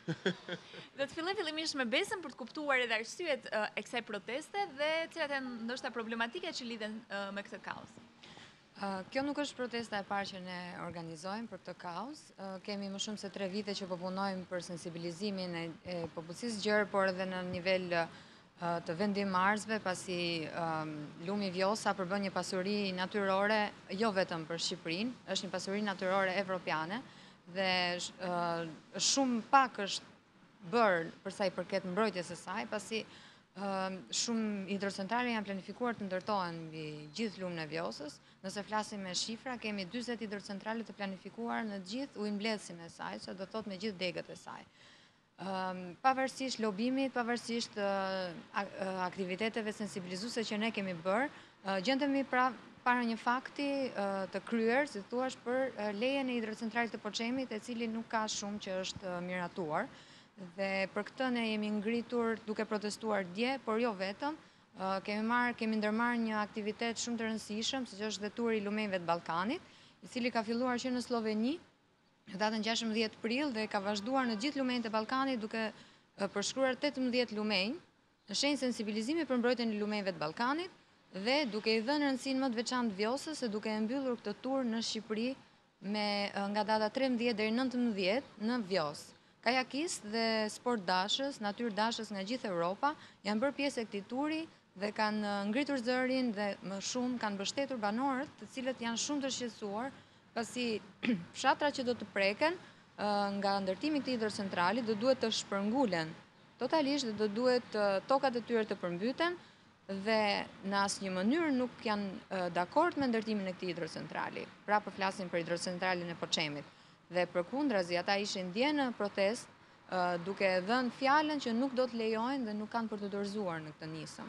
Do të filloj fillimisht me Besën për të kuptuar edhe arsyet uh, e kësaj proteste dhe cilat janë ndoshta problematike që lidhen uh, me këtë kaos. Uh, kjo nuk është protesta e parë që ne organizojmë për këtë kaos. Uh, kemi më shumë se tre vite që po punojmë për sensibilizimin e, e popullsisë gjerë, por edhe në nivel uh, të vendimarrësve, pasi um, lumi Vjosa përbën një pasuri natyrore jo vetëm për Shqipërinë, është një pasuri natyrore evropiane dhe uh, shumë pak është bërë për sa i përket mbrojtjes së saj, pasi uh, shumë hidrocentrale janë planifikuar të ndërtohen mbi gjithë lumin e Vjosës. Nëse flasim me shifra, kemi dyzet hidrocentrale të planifikuar në gjithë ujëmbledhsin e saj, që do thot me gjithë degët e saj. Um, pavarësisht lobimit, pavarësisht uh, aktiviteteve sensibilizuese që ne kemi bërë, uh, gjendemi pra para një fakti uh, të kryer, si thuash, për uh, lejen e hidrocentralit të Poçemit, e cili nuk ka shumë që është uh, miratuar. Dhe për këtë ne jemi ngritur duke protestuar dje, por jo vetëm. Uh, kemi marrë, kemi ndërmarrë një aktivitet shumë të rëndësishëm, siç është dhe turi i lumenjve të Ballkanit, i cili ka filluar që në Sloveni, në datën gjashtëmbëdhjetë prill dhe ka vazhduar në gjithë lumenjtë e Ballkanit duke uh, përshkruar tetëmbëdhjetë lumenj, në shenjë sensibilizimi për mbrojtjen e lumenjve të Ballkanit, dhe duke i dhënë rëndësinë më të veçantë Vjosës, e duke e mbyllur këtë tur në Shqipëri me nga data trembëdhjetë deri nëntëmbëdhjetë në Vjosë. Kajakistë dhe sportdashës, natyrdashës nga gjithë Europa janë bërë pjesë e këtij turi dhe kanë ngritur zërin dhe më shumë kanë mbështetur banorët, të cilët janë shumë të shqetësuar, pasi fshatra që do të preken nga ndërtimi i këtij hidrocentrali do duhet të shpërngulen totalisht dhe do duhet tokat e tyre të përmbyten dhe në asnjë mënyrë nuk janë dakord me ndërtimin e këtij hidrocentrali. Pra po flasim për hidrocentralin e Poçemit. Dhe përkundrazi ata ishin dje në protest uh, duke dhënë fjalën që nuk do të lejojnë dhe nuk kanë për të dorëzuar në këtë nisëm.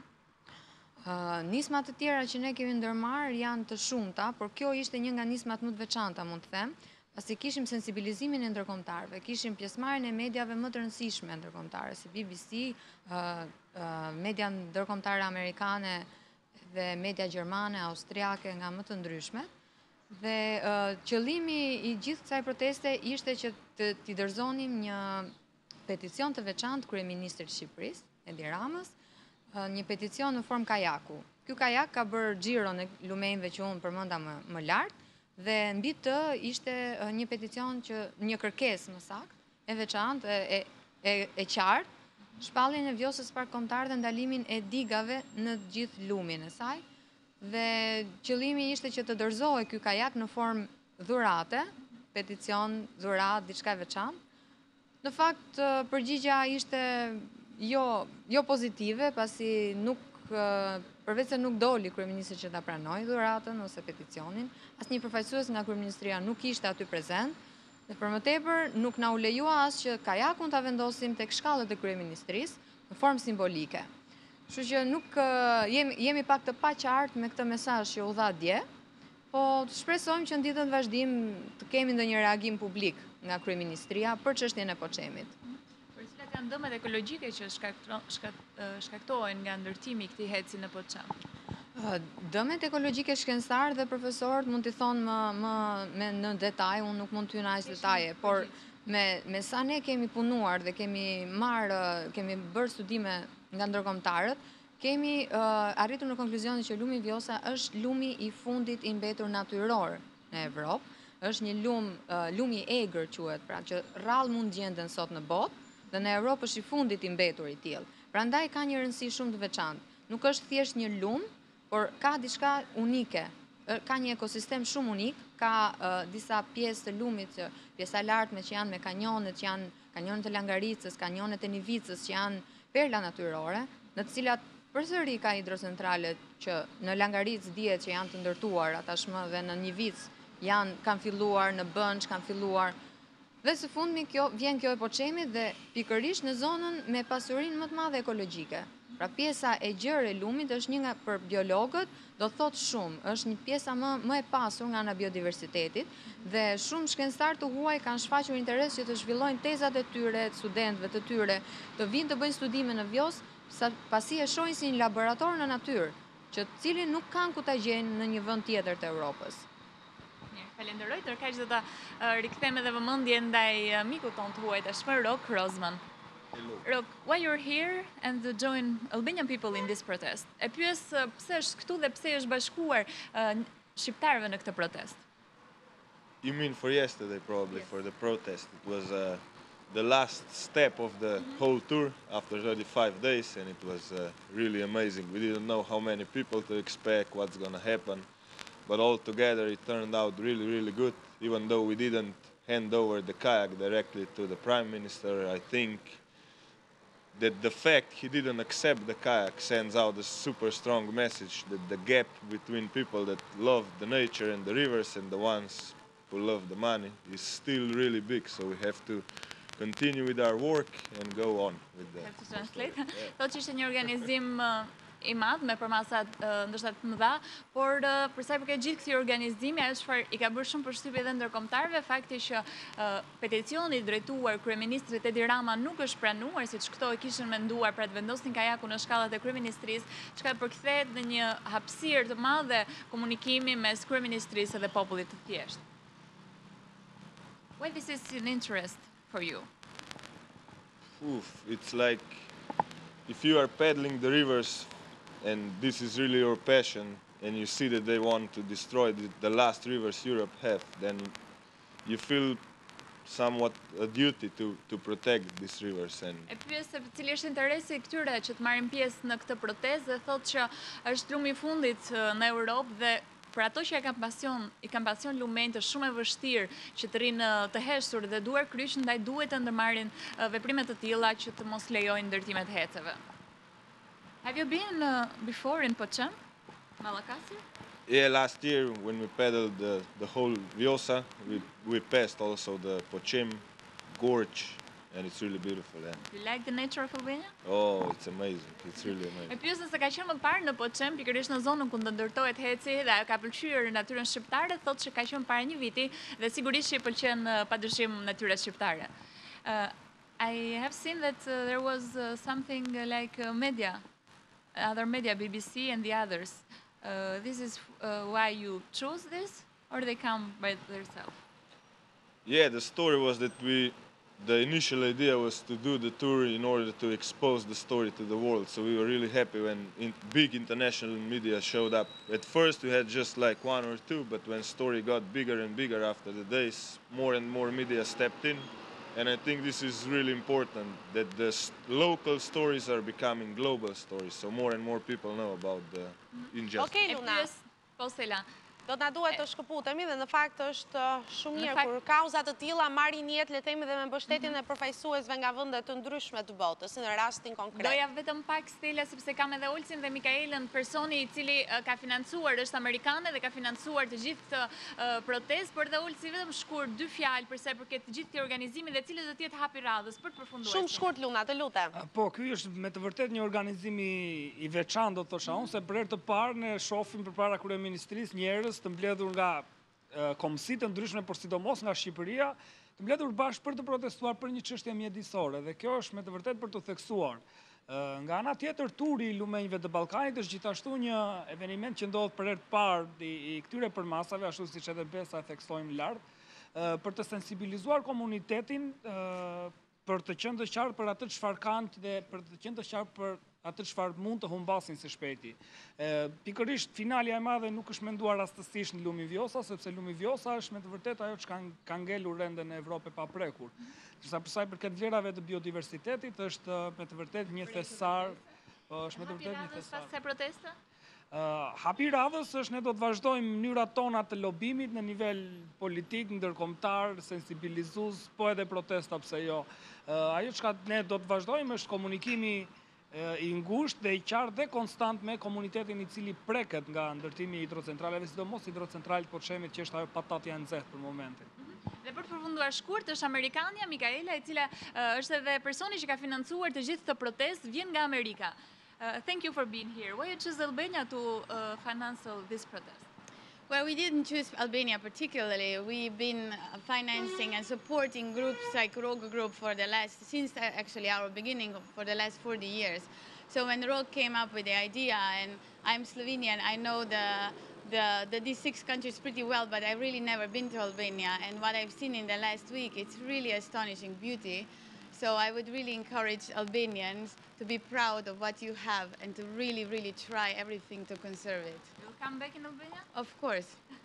Uh, nismat të tjera që ne kemi ndërmarrë janë të shumta, por kjo ishte një nga nismat më të veçanta, mund të them, pasi kishim sensibilizimin e ndërkombëtarëve, kishim pjesëmarrjen e mediave më të rëndësishme ndërkombëtare, si B B C, uh, uh, media ndërkombëtare amerikane dhe media gjermane, austriake, nga më të ndryshme. Dhe uh, qëllimi i gjithë kësaj proteste ishte që të t'i dorëzonim një peticion të veçantë kryeministrit të Shqipërisë, Edi Ramës, uh, një peticion në formë kajaku. Ky kajak ka bërë xhiron e lumenjve që unë përmenda më, më lart, dhe mbi të ishte uh, një peticion që një kërkesë më saktë, e veçantë, e, e, e qartë, shpalljen e Vjosës park kombëtar dhe ndalimin e digave në gjithë lumin e saj. Dhe qëllimi ishte që të dorëzohej ky kajak në formë dhurate, peticion, dhurat, diçka e veçantë. Në fakt përgjigjja ishte jo jo pozitive, pasi nuk përveç se nuk doli kryeministri që ta pranoi dhuratën ose peticionin, asnjë përfaqësues nga kryeministria nuk ishte aty prezent, dhe për më tepër nuk na u lejua as që kajakun ta vendosim tek shkallët e kryeministrisë në formë simbolike. Kështu që nuk jemi, jemi pak të paqartë me këtë mesazh që u dha dje, po shpresojmë që në ditët vazhdim të kemi ndonjë reagim publik nga kryeministria për çështjen e Poçemit. Për cilat janë dëmet ekologjike që shkaktohen nga ndërtimi i këtij heci në Poçem? Dëmet ekologjike shkencëtar dhe profesorët mund t'i thonë më, më me, në detaj, unë nuk mund t'y na aq detaje, por me, me sa ne kemi punuar dhe kemi marrë, kemi bërë studime nga ndërkombëtarët, kemi uh, arritur në konkluzionin që lumi Vjosa është lumi i fundit i mbetur natyror në Evropë. Është një lum, uh, lumi egër quhet, pra që rrallë mund gjenden sot në botë, dhe në Evropë është i fundit i mbetur i tillë. Prandaj ka një rëndësi shumë të veçantë. Nuk është thjesht një lum, por ka diçka unike. Ka një ekosistem shumë unik, ka uh, disa pjesë të lumit, që, pjesa lartme që janë me kanjonet, që janë kanjonet e Langaricës, kanjonet e Nivicës, që janë perla natyrore, në të cilat përsëri ka hidrocentrale që në Langaricë dihet që janë të ndërtuara tashmë dhe në Nivicë janë kanë filluar, në Bënç kanë filluar. Dhe së fundmi kjo vjen kjo e Poçemit dhe pikërisht në zonën me pasurinë më të madhe ekologjike. Pra pjesa e gjerë e lumit është një nga për biologët, do thot shumë, është një pjesa më, më e pasur nga ana biodiversitetit dhe shumë shkencëtar të huaj kanë shfaqur interes që të zhvillojnë tezat e tyre, të studentëve të tyre, të vinë të bëjnë studime në Vjos, sa pasi e shohin si një laborator në natyrë, që të cilin nuk kanë ku ta gjejnë në një vend tjetër të Europës. Falenderoj, tërkaq do ta rikthejmë edhe vëmendjen ndaj mikut tonë të huaj tashmë Rok Rozman. Rok, why you're here and to join Albanian people in this protest? E pyes pse është këtu dhe pse është bashkuar uh, shqiptarëve në këtë protest? You mean for yesterday, probably, Yes. for the protest. It was uh, the last step of the mm-hmm. whole tour after thirty-five days, and it was uh, really amazing. We didn't know how many people to expect, what's going to happen, but altogether it turned out really, really good, even though we didn't hand over the kayak directly to the Prime Minister. I think that the fact he didn't accept the kayak sends out a super strong message that the gap between people that love the nature and the rivers and the ones who love the money is still really big, so we have to continue with our work and go on with the... Have to translate. Thotë që ishte një organizim uh, i madh me përmasat uh, ndoshta të mëdha, por uh, për sa i përket gjithë këtij organizimi, ajo çfarë i ka bërë shumë përshtypje edhe ndërkombëtarëve, fakti që uh, peticioni drejtuar kryeministrit Edi Rama nuk është pranuar, siç këto e kishin menduar pra të vendosin kajakun në shkallat e kryeministrisë, çka përkthehet në një hapësirë të madhe komunikimi mes kryeministrisë dhe popullit të thjeshtë. Why this is an interest for you? Oof, it's like if you are paddling the rivers and this is really your passion and you see that they want to destroy the, the last rivers Europe have, then you feel somewhat a duty to, to protect these rivers. And E pyes se cili është interesi këtyre që të marrin pjesë në këtë protestë dhe thotë që është lumi i fundit në Europë dhe për ato që e kanë pasion, i kanë pasion lumenjtë është shumë e vështirë që të rinë të heshtur dhe duar kryq, ndaj duhet të ndërmarrin veprime të tilla që të mos lejojnë ndërtimet heceve. Have you been uh, before in Pochem, Malakasi? yeah, last year when we paddled the, the whole Vjosa, we, we passed also the Pochem Gorge, and it's really beautiful. Yeah. You like the nature of Albania? Oh, it's amazing. It's really E amazing. pyes nëse ka qenë më parë në Pochem, pikërisht në zonën ku do ndërtohet heci dhe ajo ka pëlqyer natyrën shqiptare, thotë që ka qenë para një viti dhe sigurisht që i pëlqen uh, padyshim natyra shqiptare. Uh, I have seen that uh, there was uh, something uh, like uh, media, other media, B B C and the others. Uh, this is uh, why you chose this, or they come by themselves? Yeah, the story was that we, the initial idea was to do the tour in order to expose the story to the world. So we were really happy when in, big international media showed up. At first we had just like one or two, but when story got bigger and bigger after the days, more and more media stepped in. And I think this is really important, that the s- local stories are becoming global stories, so more and more people know about the injustice. Okej, E Luna. pyes, po Sela, Do të na duhet të shkëputemi dhe në fakt është uh, shumë Në mirë fakt- kur kauzat të tilla marrin jetë le të themi dhe me mbështetjen e përfaqësuesve nga vende të ndryshme të botës, si në rastin konkret. doja vetëm pak Stella, sepse kam edhe Olsin dhe Mikaelën, personi i cili uh, ka financuar, është amerikane dhe ka financuar të gjithë këtë uh, protestë, por dhe Olsi vetëm shkurt dy fjalë për sa i përket të gjithë këtij organizimi dhe cili do të jetë hapi radhës për të përfunduar. Shumë shkurt Luna, të lutem. Po, ky është me të vërtet një organizim i, i veçantë, do të thosha unë, se për herë të parë ne shohim përpara kryeministrisë njerëz të mbledhur nga e, komësi të ndryshme, por sidomos nga Shqipëria, të mbledhur bashkë për të protestuar për një çështje mjedisore, dhe kjo është me të vërtet për të theksuar. E, Nga ana tjetër, turi i lumenjve të Ballkanit është gjithashtu një eveniment që ndodh për herë të parë i, i këtyre përmasave, ashtu siç edhe Besa e theksojmë lart, e, për të sensibilizuar komunitetin e, për të qenë të qartë për atë çfarë kanë dhe për të qenë të qartë për atë çfarë mund të humbasin së shpejti. E, pikërisht finalja e madhe nuk është menduar rastësisht në Lumi Vjosa, sepse Lumi Vjosa është me të vërtetë ajo që ka, ka ngelur rendën e Evropë pa prekur. Ndërsa për sa i përket vlerave të biodiversitetit është me të vërtetë një thesar, po, është me të Hapi vërtetë një radhës thesar. pas kësaj proteste? Uh, hapi radhës është ne do të vazhdojmë mënyrat tona të lobimit në nivel politik, ndërkombëtar, sensibilizues, po edhe protesta pse jo. Uh, ajo çka ne do të vazhdojmë është komunikimi uh, i ngushtë dhe i qartë dhe konstant me komunitetin i cili preket nga ndërtimi i hidrocentraleve, sidomos hidrocentralit Poçemit që është ajo patatja e nxehtë për momentin. Dhe për të përfunduar shkurt, është amerikania Mikaela, e cila uh, është edhe personi që ka financuar të gjithë këtë protestë, vjen nga Amerika. Uh, thank you for being here. Why you choose Albania to uh, finance this protest? Well, we didn't choose Albania particularly. We've been financing and supporting groups like Rogue Group for the last, since actually our beginning, for the last forty years. So when Rogue came up with the idea, and I'm Slovenian, I know the, the, the these six countries pretty well, but I've really never been to Albania. And what I've seen in the last week, it's really astonishing beauty. So I would really encourage Albanians to be proud of what you have and to really, really try everything to conserve it. You'll come back in Albania? Of course.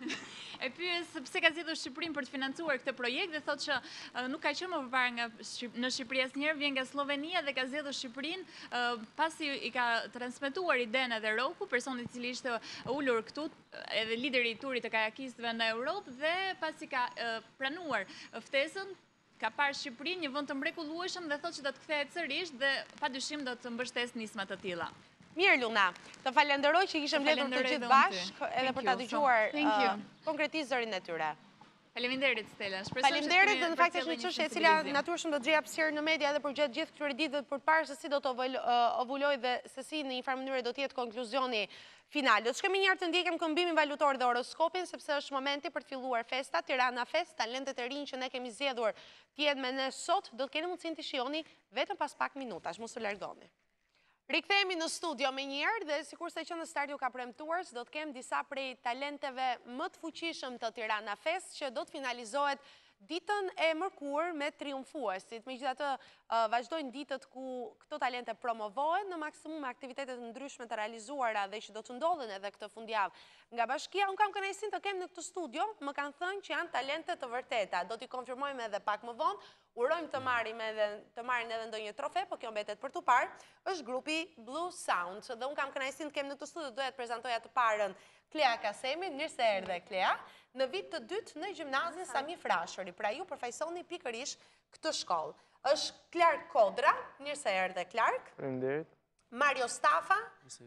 E pyes pse ka zgjedhur Shqipërinë për të financuar këtë projekt dhe thotë që uh, nuk ka qenë më përpara nga Shqip në Shqipëri asnjëherë, vjen nga Slovenia dhe ka zgjedhur Shqipërinë uh, pasi i ka transmetuar idenë edhe Roku, personi i cili ishte ulur këtu, edhe lideri i turit të kajakistëve në Europë, dhe pasi ka uh, pranuar ftesën, ka parë Shqipërinë një vend të mrekullueshëm dhe thotë që do të kthehet sërish dhe padyshim do të mbështesë nisma të tilla. Mirë, Luna, të falenderoj që ishëm mbledhur të gjithë bashkë edhe për ta dëgjuar konkretisht zërin e tyre. Faleminderit, Stella. Faleminderit, dhe në fakt është një çështje e cila natyrshëm do të gjejë hapësirë në media edhe për gjatë gjithë këtyre ditëve për të parë se si do të ovulojë dhe se si në një farë mënyrë do të jetë konkluzioni final. Do të shkojmë një herë të ndjekim këmbimin valutor dhe horoskopin, sepse është momenti për të filluar festa. Tirana Fest, talentet e rinj që ne kemi zgjedhur të jenë me ne sot, do të keni mundësinë të shihoni vetëm pas pak minutash, mos u largoni. Rikthehemi në studio me njërë dhe sikur se që në start ju ka premtuar, do të kem disa prej talenteve më të fuqishëm të Tirana Fest që do të finalizohet ditën e mërkur me triumfuesit. Megjithatë, vazhdojnë ditët ku këto talente promovohen në maksimum aktivitetet ndryshme të realizuara dhe që do të ndodhen edhe këtë fundjavë nga bashkia. Unë kam kënaqësinë të kem në këtë studio, më kanë thënë që janë talente të vërteta. Do t'i konfirmojmë edhe pak më vonë. Urojmë të marrim edhe të marrin edhe ndonjë trofe, por kjo mbetet për tu parë. Është grupi Blue Sound dhe unë kam kënaqësinë të kem në këtë studio, doja të prezantoja të parën Klea Kasemi. Mirë se erdhe, Klea. Në vit të dytë në gjimnazin Sami Frashëri, pra ju përfaqësoni pikërisht këtë shkollë. Është Clark Kodra, mirë se erdhe, Clark. Faleminderit. Mario Stafa,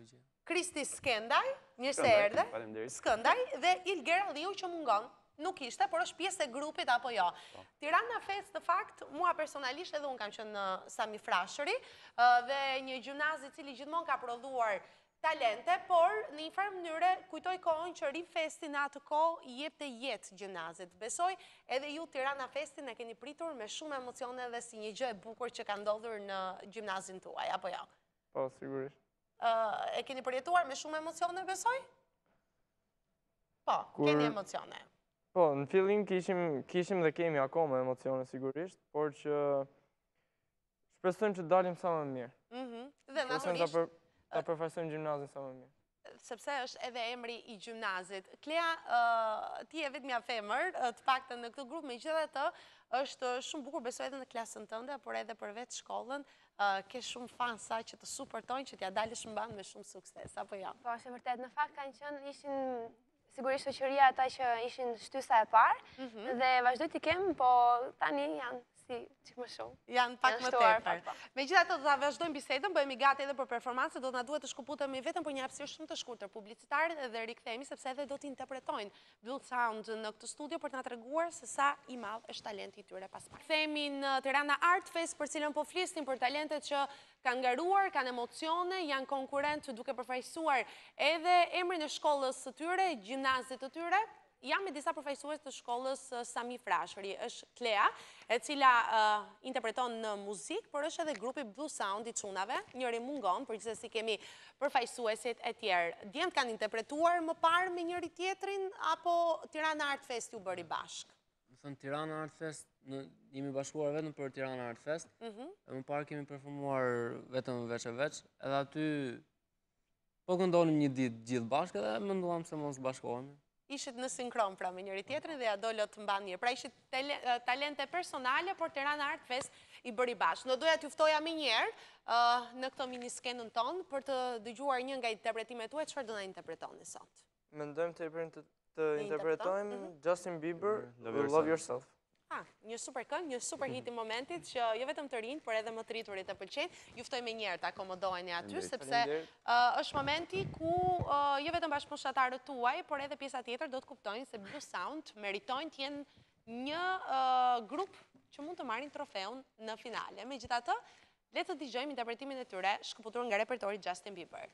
Kristi Skendaj, mirë se erdhe, Skëndaj, dhe Ilger Alliu që mungon. Nuk ishte, por është pjesë e grupit apo jo. Tirana Fest, të fakt, mua personalisht edhe unë kam qenë në Sami Frashëri dhe një gjimnaz i cili gjithmonë ka prodhuar talente, por në një farë mënyre kujtoj kohën që Ri Festi në atë kohë i jep të jetë gjimnazit. Besoj edhe ju Tirana Festin e keni pritur me shumë emocione dhe si një gjë e bukur që ka ndodhur në gjimnazin tuaj, apo jo? Po, sigurisht. E keni përjetuar me shumë emocione, besoj? Po, keni emocione. Po, në fillim kishim dhe kemi akoma emocione sigurisht, por që shpresojmë që dalim sa më mirë. Dhe naturisht ta përfaqësojmë gjimnazin sa më mirë. Sepse është edhe emri i gjimnazit. Klea, ti e vetmja femër, të paktën në këtë grup, megjithatë është shumë bukur, besoj edhe në klasën tënde, por edhe për vetë shkollën, ke shumë fansa që të suportojnë që t'ja dalësh mban me shumë sukses, apo jo? Po, është vërtet, në fakt kanë qenë ishin sigurisht shoqëria ata që ishin shtysa e parë dhe vazhdoj t'i kem, po tani janë si çik më shumë. Janë pak më tepër. Megjithatë do ta vazhdojmë bisedën, bëhemi gati edhe për performancë, do të na duhet të shkëputemi vetëm për një hapësirë shumë të shkurtër publicitare dhe rikthehemi sepse edhe do të interpretojnë Blue Sound në këtë studio për të na treguar se sa i madh është talenti i tyre pas pak. Kthehemi në Tirana Art Fest, për cilën po flisnim për talentet që kanë ngaruar, kanë emocione, janë konkurrentë duke përfaqësuar edhe emrin e shkollës së tyre, gjimnazit të tyre. Jam me disa përfaqësues të shkollës Sami Frashëri, është Klea, e cila interpreton në muzikë, por është edhe grupi Blue Sound i çunave, njëri mungon, por gjithsesi kemi përfaqësuesit e tjerë. Djemt kanë interpretuar më parë me njëri tjetrin, apo Tirana Art Fest ju bëri bashkë? Më thënë Tirana Art Fest, jemi bashkuar vetëm për Tirana Art Fest, e më parë kemi performuar vetëm veç e veç, edhe aty po këndonim një ditë gjithë bashkë edhe menduam se mos bashkohemi. Ishit në sinkron pra me njëri tjetrin dhe ja dollët të mban mirë. Pra ishit talente personale, por Tirana Art Fest i bëri bashkë. Në doja t'ju ftoja me njerë në këto miniskenën tonë për të dëgjuar një nga interpretimet tuaj, çfarë do na interpretoni sot? Mendojmë të interpretojmë Justin Bieber, Love Yourself. Ah, një super këngë, një super hit i momentit që jo vetëm të rinj, por edhe më të rriturit të pëlqejnë. Ju ftoj me njerë të akomodoheni aty, sepse është momenti ku jo vetëm bashkëpunëtatarët tuaj, por edhe pjesa tjetër do të kuptojnë se Blue Sound meritojnë të jenë një grup që mund të marrin trofeun në finale. Megjithatë, Le të dëgjojmë interpretimin e tyre shkëputur nga repertori Justin Bieber.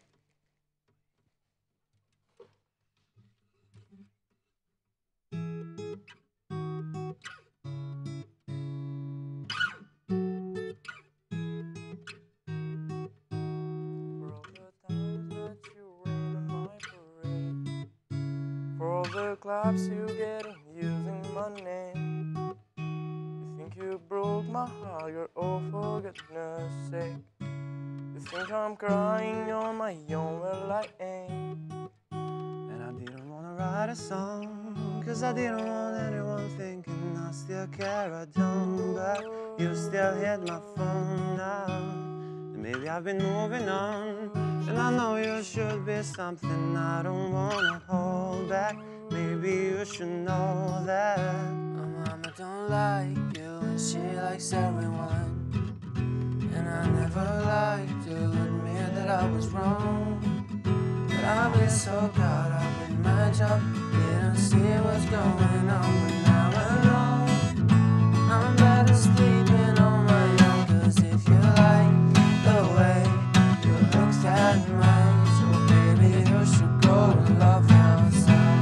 For the claps you get using my name. You think you broke my heart, you're all for goodness sake. You think I'm crying on my own, well I ain't. And I didn't wanna write a song, cause I didn't want anyone thinking I still care, I don't. But you still hit my phone now. And maybe I've been moving on, and I know you should be something I don't wanna hold back. Maybe you should know that my mama don't like you and she likes everyone. And I never liked to admit that I was wrong. But I've been so caught up in my job, didn't see what's going on. But now I know I'm better sleeping on my own. Cause if you like the way you look that night, so baby you should go and love yourself.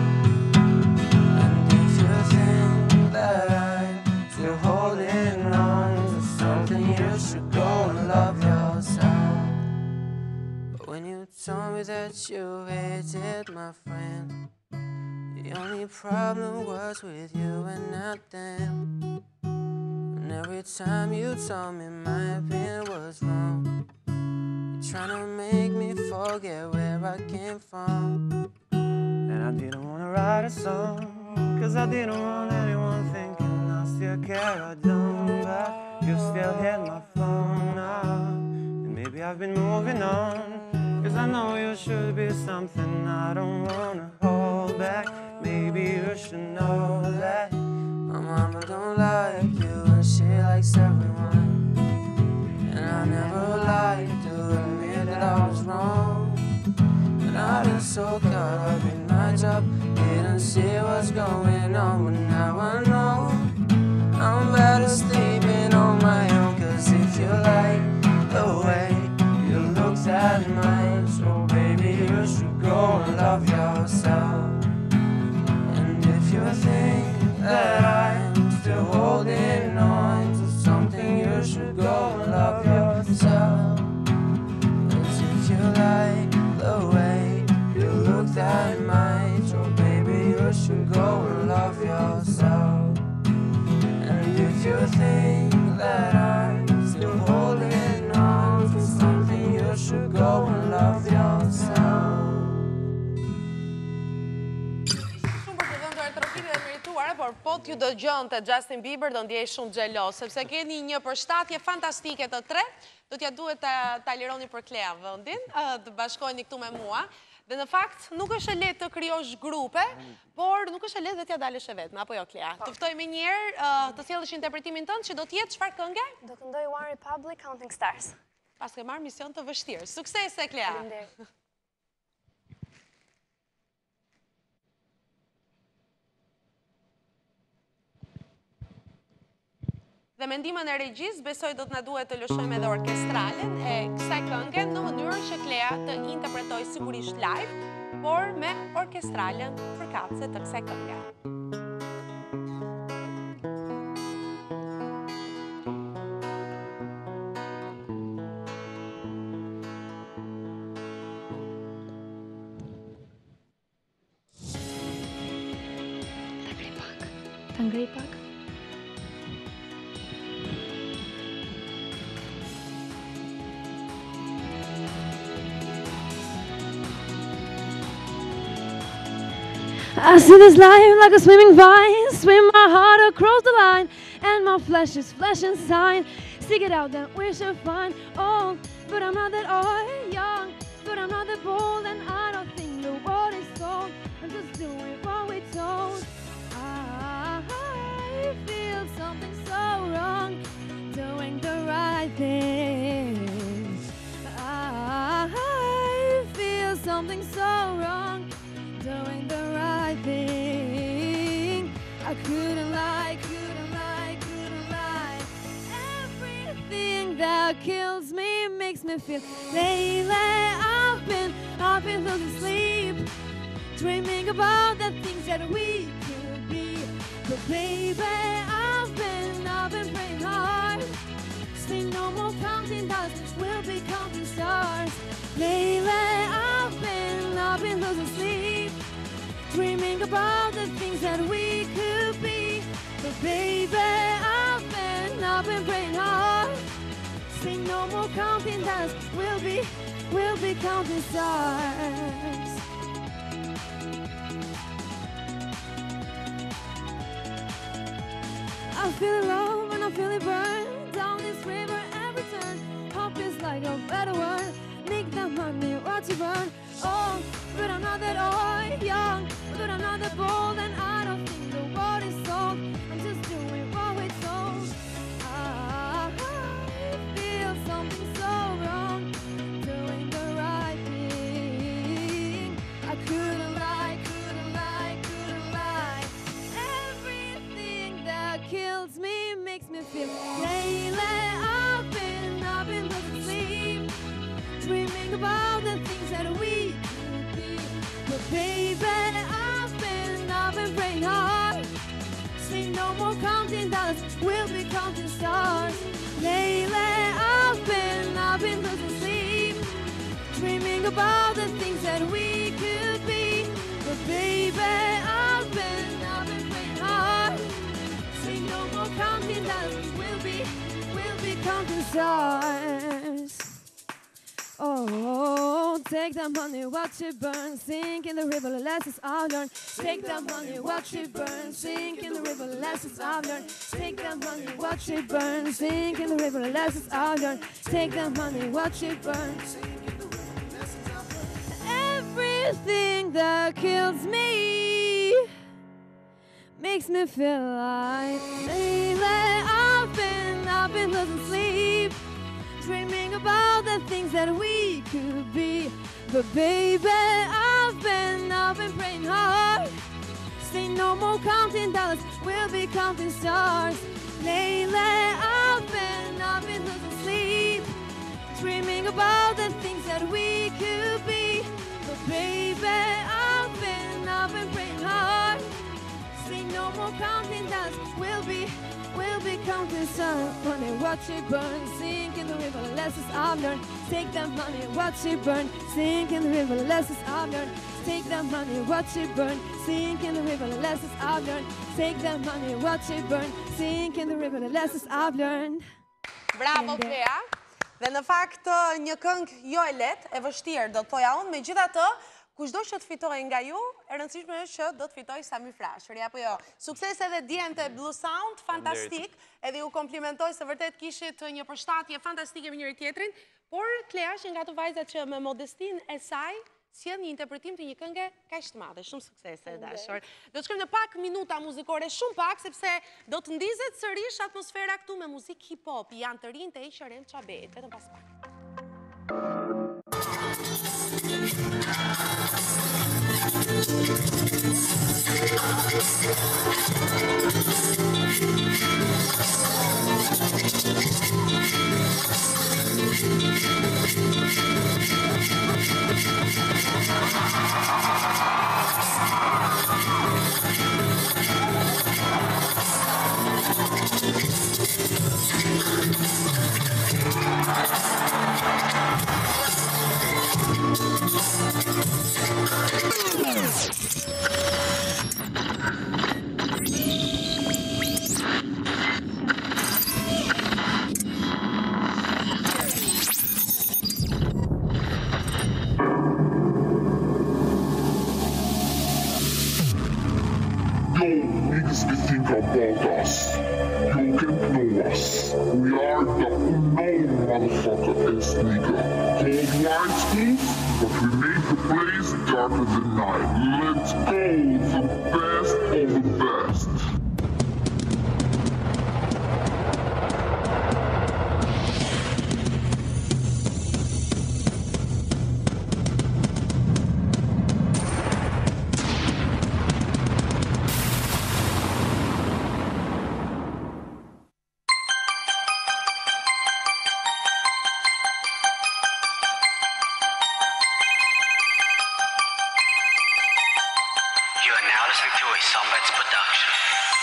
And if you think that I'm still holding on to something, you should go and love yourself. But when you told me that you hated my friend, the only problem was with you and not them. And every time you told me my opinion was wrong, you're trying to make me forget where I came from. And I didn't want to write a song, cause I didn't want anyone thinking I still care, I don't. But you still hit my phone now. And maybe I've been moving on, cause I know you should be something I don't want to hold back. Maybe you should know that my mama don't like you and she likes everyone. And I never liked to admit that I was wrong. And I've been so caught up in my job, didn't see what's going on. But now I know I'm better sleeping on my own. Cause if you like the way you look that night, so baby you should go and love yourself. And if you think that I'm still holding on to something, you should go and love yourself. Cause if you like the way you look that night, so baby you should go and love yourself. And if you think that I'm still holding on to something, you should go and love yourself. Por po t'ju dëgjonte Justin Bieber do ndjej shumë xhelos, sepse keni një përshtatje fantastike të tre, do t'ja duhet ta lironi për Klea vendin, të bashkoheni këtu me mua. Dhe në fakt nuk është e lehtë të krijosh grupe, por nuk është e lehtë dhe t'ja dalësh e vetme, apo jo Klea? Të ftoj me njerë të sjellësh interpretimin tënd që do të jetë çfarë kënge? Do këndoj One Republic, Counting Stars. Pas ke marrë mision të vështirë. Suksese Klea. Faleminderit. Dhe mendimën e regjis, besoj do të na duhet të lëshojmë edhe orkestralen e kësaj kënge në mënyrën që Klea të interpretoj sigurisht live, por me orkestralen përkatëse të kësaj kënge. Ta ngrej pak. I see this life like a swimming vine, swim my heart across the line, and my flesh is flesh inside. Stick it out, then we should find. Oh, but I'm not that old, young, but I'm not that bold, and I don't think the world is told. I'm just doing what we're told. I feel something so wrong, doing the right thing. I feel something so wrong, doing the right thing. I couldn't lie, couldn't lie, couldn't lie. Everything that kills me me feel. Lately I've been, I've been losing sleep, dreaming about the things that we could be. But baby, I've been, I've been praying hard. Say no more counting dollars, we'll be counting stars. Lately I've been, I've been losing sleep, dreaming about the things that we could be. But baby, I've been, I've been praying hard. Say no more counting dollars, we'll be, we'll be counting stars. I feel it low when I feel it burn down this river every turn. Hope is like a better word. Make that money, watch it burn. Oh, but I'm not that old, young, but I'm not that bold, and I don't think the world is sold. I'm just doing what we're told. I feel something so wrong, doing the right thing. I couldn't lie, couldn't lie, couldn't lie. Everything that kills me makes me feel. Lately I've been, I've been losing sleep, dreaming about the things that we could be. But baby, I've been, I've been praying hard. Say no more counting dollars, we'll be counting stars. Lately I've been, I've been losing sleep, dreaming about the things that we could be. But baby, I've been, I've been praying hard. Say no more counting dollars, we'll be, we'll be counting stars. Oh, take that money, watch it burn, sink in the river, the lessons I've learned. Take that money, watch it burn, sink in the river, the lessons I've learned. Take that money, watch it burn, sink in the river, the lessons I've learned. Take that money, watch it burn. Everything that kills me makes me feel like. Lately I've been, I've been losing sleep, dreaming about the things that we could be. But baby, I've been, I've been praying hard. Say no more counting dollars, we'll be counting stars. Lately I've been, I've been losing sleep, dreaming about the things that we could be. But baby, I've been, I've been praying hard. Say no more counting dollars, we'll be, we'll be counting stars. Money, watch it burn, sink in the river, the lessons I've learned. Take that money, watch it burn, sink in the river, the lessons I've learned. Take that money, watch it burn, sink in the river, the lessons I've learned. Take that money, watch it burn, sink in the river, the lessons I've learned. Bravo, Klea. Dhe në fakt një këngë jo e lehtë, e vështirë, do të thoja unë, megjithatë, kushdo që të fitojë nga ju, e rëndësishme është që do të fitojë Sami Frashëri, apo jo. Sukses edhe djem të Blue Sound, fantastik, edhe ju komplimentoj se vërtet kishit një përshtatje fantastike me njëri tjetrin, por Klea që nga të vajzat që me modestin e saj, sjell një interpretim të një këngë kaq të madhe. Shumë suksese, dashur. Do të shkojmë në pak minuta muzikore, shumë pak, sepse do të ndizet sërish atmosfera këtu me muzikë hip-hop. Janë të rinj të Iqërel Çabet, vetëm pas pak. Niggas be think about us. You can't know us. We are the unknown motherfucker ass nigga. Cold white schools, but we make the place darker than night. Let's go, the best of the best. You are now listening to a Sombets production.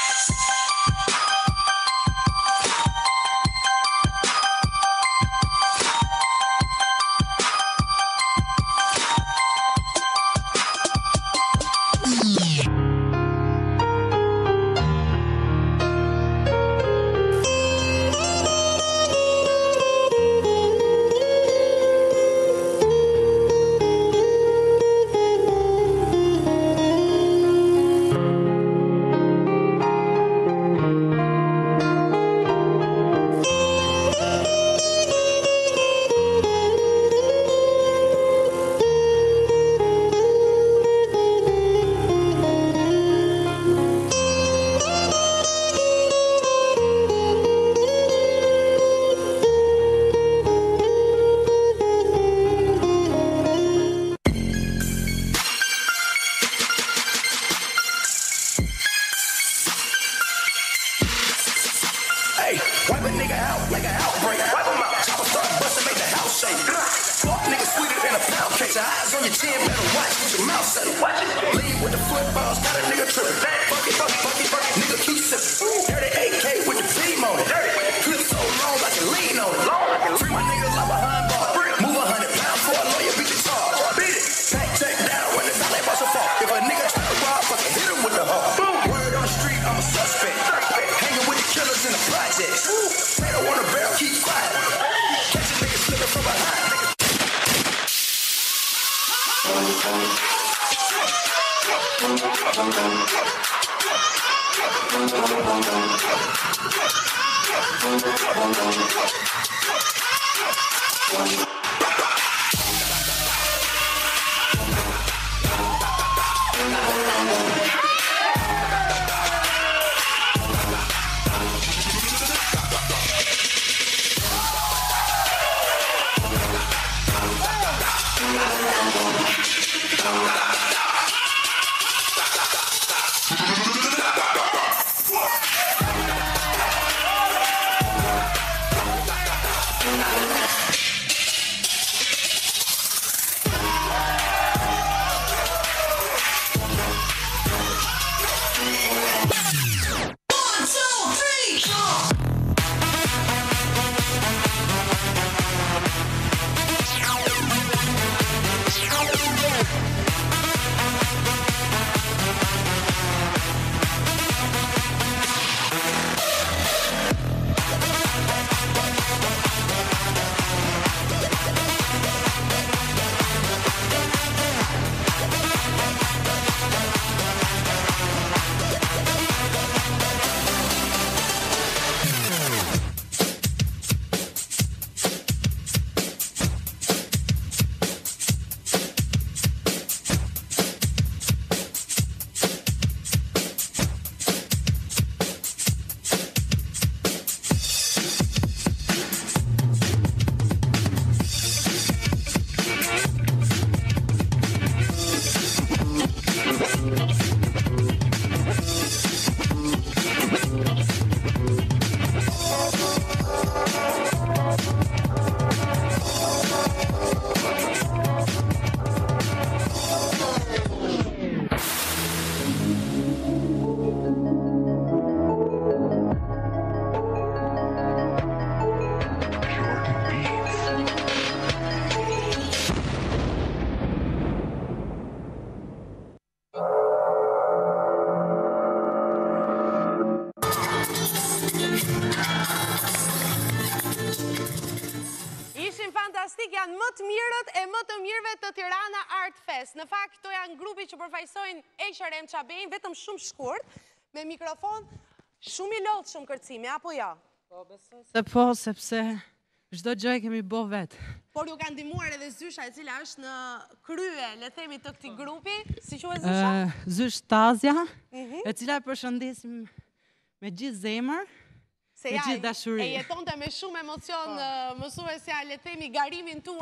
Janë më të mirët e më të mirëve të Tirana Art Fest. Në fakt, këto janë grupi që përfaqësojnë H R M Çabejn, vetëm shumë shkurt, me mikrofon shumë i lodhë shumë kërcimi, apo ja? Po, besoj se po, sepse çdo gjë e kemi bë vetë. Por ju ka ndihmuar edhe Zysha, e cila është në krye, le themi, të këtij grupi, si quhet Zysha? Zysh Tazja, e cila e përshëndesim me gjithë zemër. Se ja, e jetonte me shumë emocion mësuesja, le themi, garimin tuaj.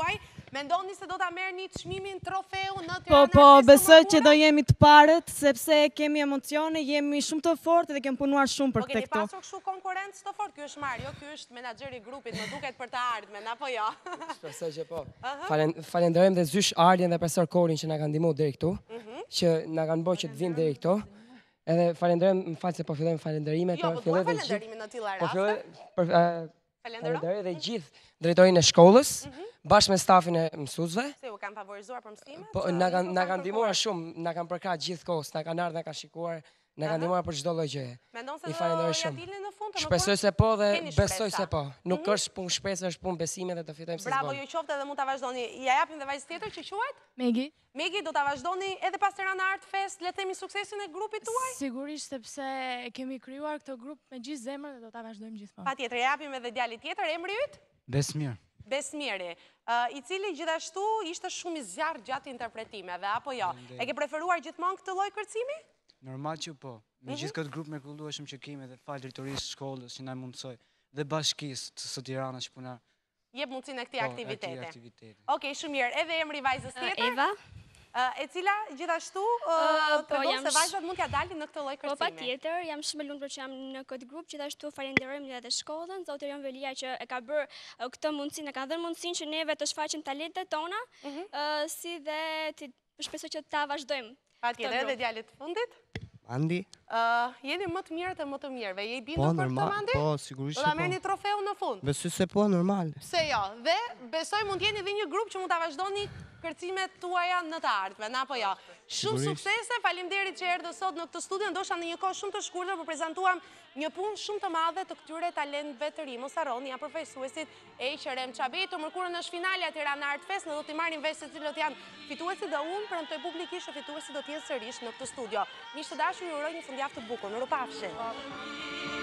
Mendoni se do ta merrni çmimin trofeu në Po, Tirana? po, besoj që do jemi të parët, sepse kemi emocione, jemi shumë të fortë dhe kemi punuar shumë për Po këtë keni këto. pasur kështu konkurrencë të fortë? Ky është Mario, ky është menaxheri i grupit, më duket për të ardhmen, apo jo? Shpresoj që po. Falenderojmë dhe zysh Ardjen dhe profesor Korin që na kanë ndihmuar deri këtu, që na kanë bërë që të vimë deri këtu. Edhe falenderojmë, më falë se po fillojmë falenderimet. Jo, po duhet falenderimin në tilla raste. Falenderoj dhe gjithë drejtorinë e shkollës, bashkë me stafin e mësuesve. Se u kanë favorizuar për mësimet? Po na kanë na kanë ndihmuar shumë, na kanë përkrahur gjithkohës, na kanë ardhur, na kanë shikuar, na kanë ndihmuar për çdo lloj gjëje. Mendon se I falenderoj do ja shumë. dilni në fund të Shpresoj se po dhe Keni besoj shpresa. se po. Nuk është punë shpresë, është punë besimi dhe të fitojmë se Bravo, zgjon. ju qoftë edhe mund ta vazhdoni. Ja japim dhe vajzë tjetër që quhet? Megi. Megi, do ta vazhdoni edhe pas Tirana Art Fest, le të themi suksesin e grupit tuaj? Sigurisht, sepse kemi krijuar këtë grup me gjithë zemrën dhe do ta vazhdojmë gjithmonë. Patjetër, ja japim edhe djalit tjetër, emri yt? Besmir. Besmiri, i cili gjithashtu ishte shumë i zjarrt gjatë interpretimeve, apo jo? E ke preferuar gjithmonë këtë lloj kërcimi? Normal që po. Me gjithë këtë grupë mrekullueshëm që kemi dhe falë drejtorisë shkollës që na mundsoi dhe bashkisë të së Tiranës që puna jep mundësinë e këtij aktiviteti. aktiviteti. Okej, shumë mirë. Edhe emri i vajzës tjetër? Eva. E cila gjithashtu tregon se vajzat mund t'ja dalin në këtë lloj kërcimi. Po patjetër, jam shumë e lumtur që jam në këtë grup, gjithashtu falenderojmë edhe shkollën, zotërin Jon Velia që e ka bërë këtë mundësinë, e ka dhënë mundësinë që neve të shfaqim talentet tona, si dhe shpresoj që ta vazhdojmë. Patjetër, edhe djalit fundit? Mandi? Jeni më të mirët e më të mirëve. Je i Po, bindur për këtë normal, Mandi? po, sigurisht Do që ta merrni po. trofeu në fund. Besoj se po, normal. Pse jo? Dhe besoj mund t'jeni edhe një grup që mund ta vazhdoni kërcimet tuaja në të ardhmen, apo jo? Shumë Sigurisht. suksese, faleminderit që erdhë sot në këtë studio, ndoshta në një kohë shumë të shkurtër për prezantuam një punë shumë të madhe të këtyre talentëve të ri. Mos harroni, janë përfaqësuesit e Qerem Çabeji, të mërkurën është finale e Tirana Art Fest, ne do t'i marrim vesh se cilët janë fituesit dhe unë premtoj publikisht që fituesit do të jenë sërish në këtë studio. Miq të dashur, ju uroj një fundjavë të bukur. Në rupafshim.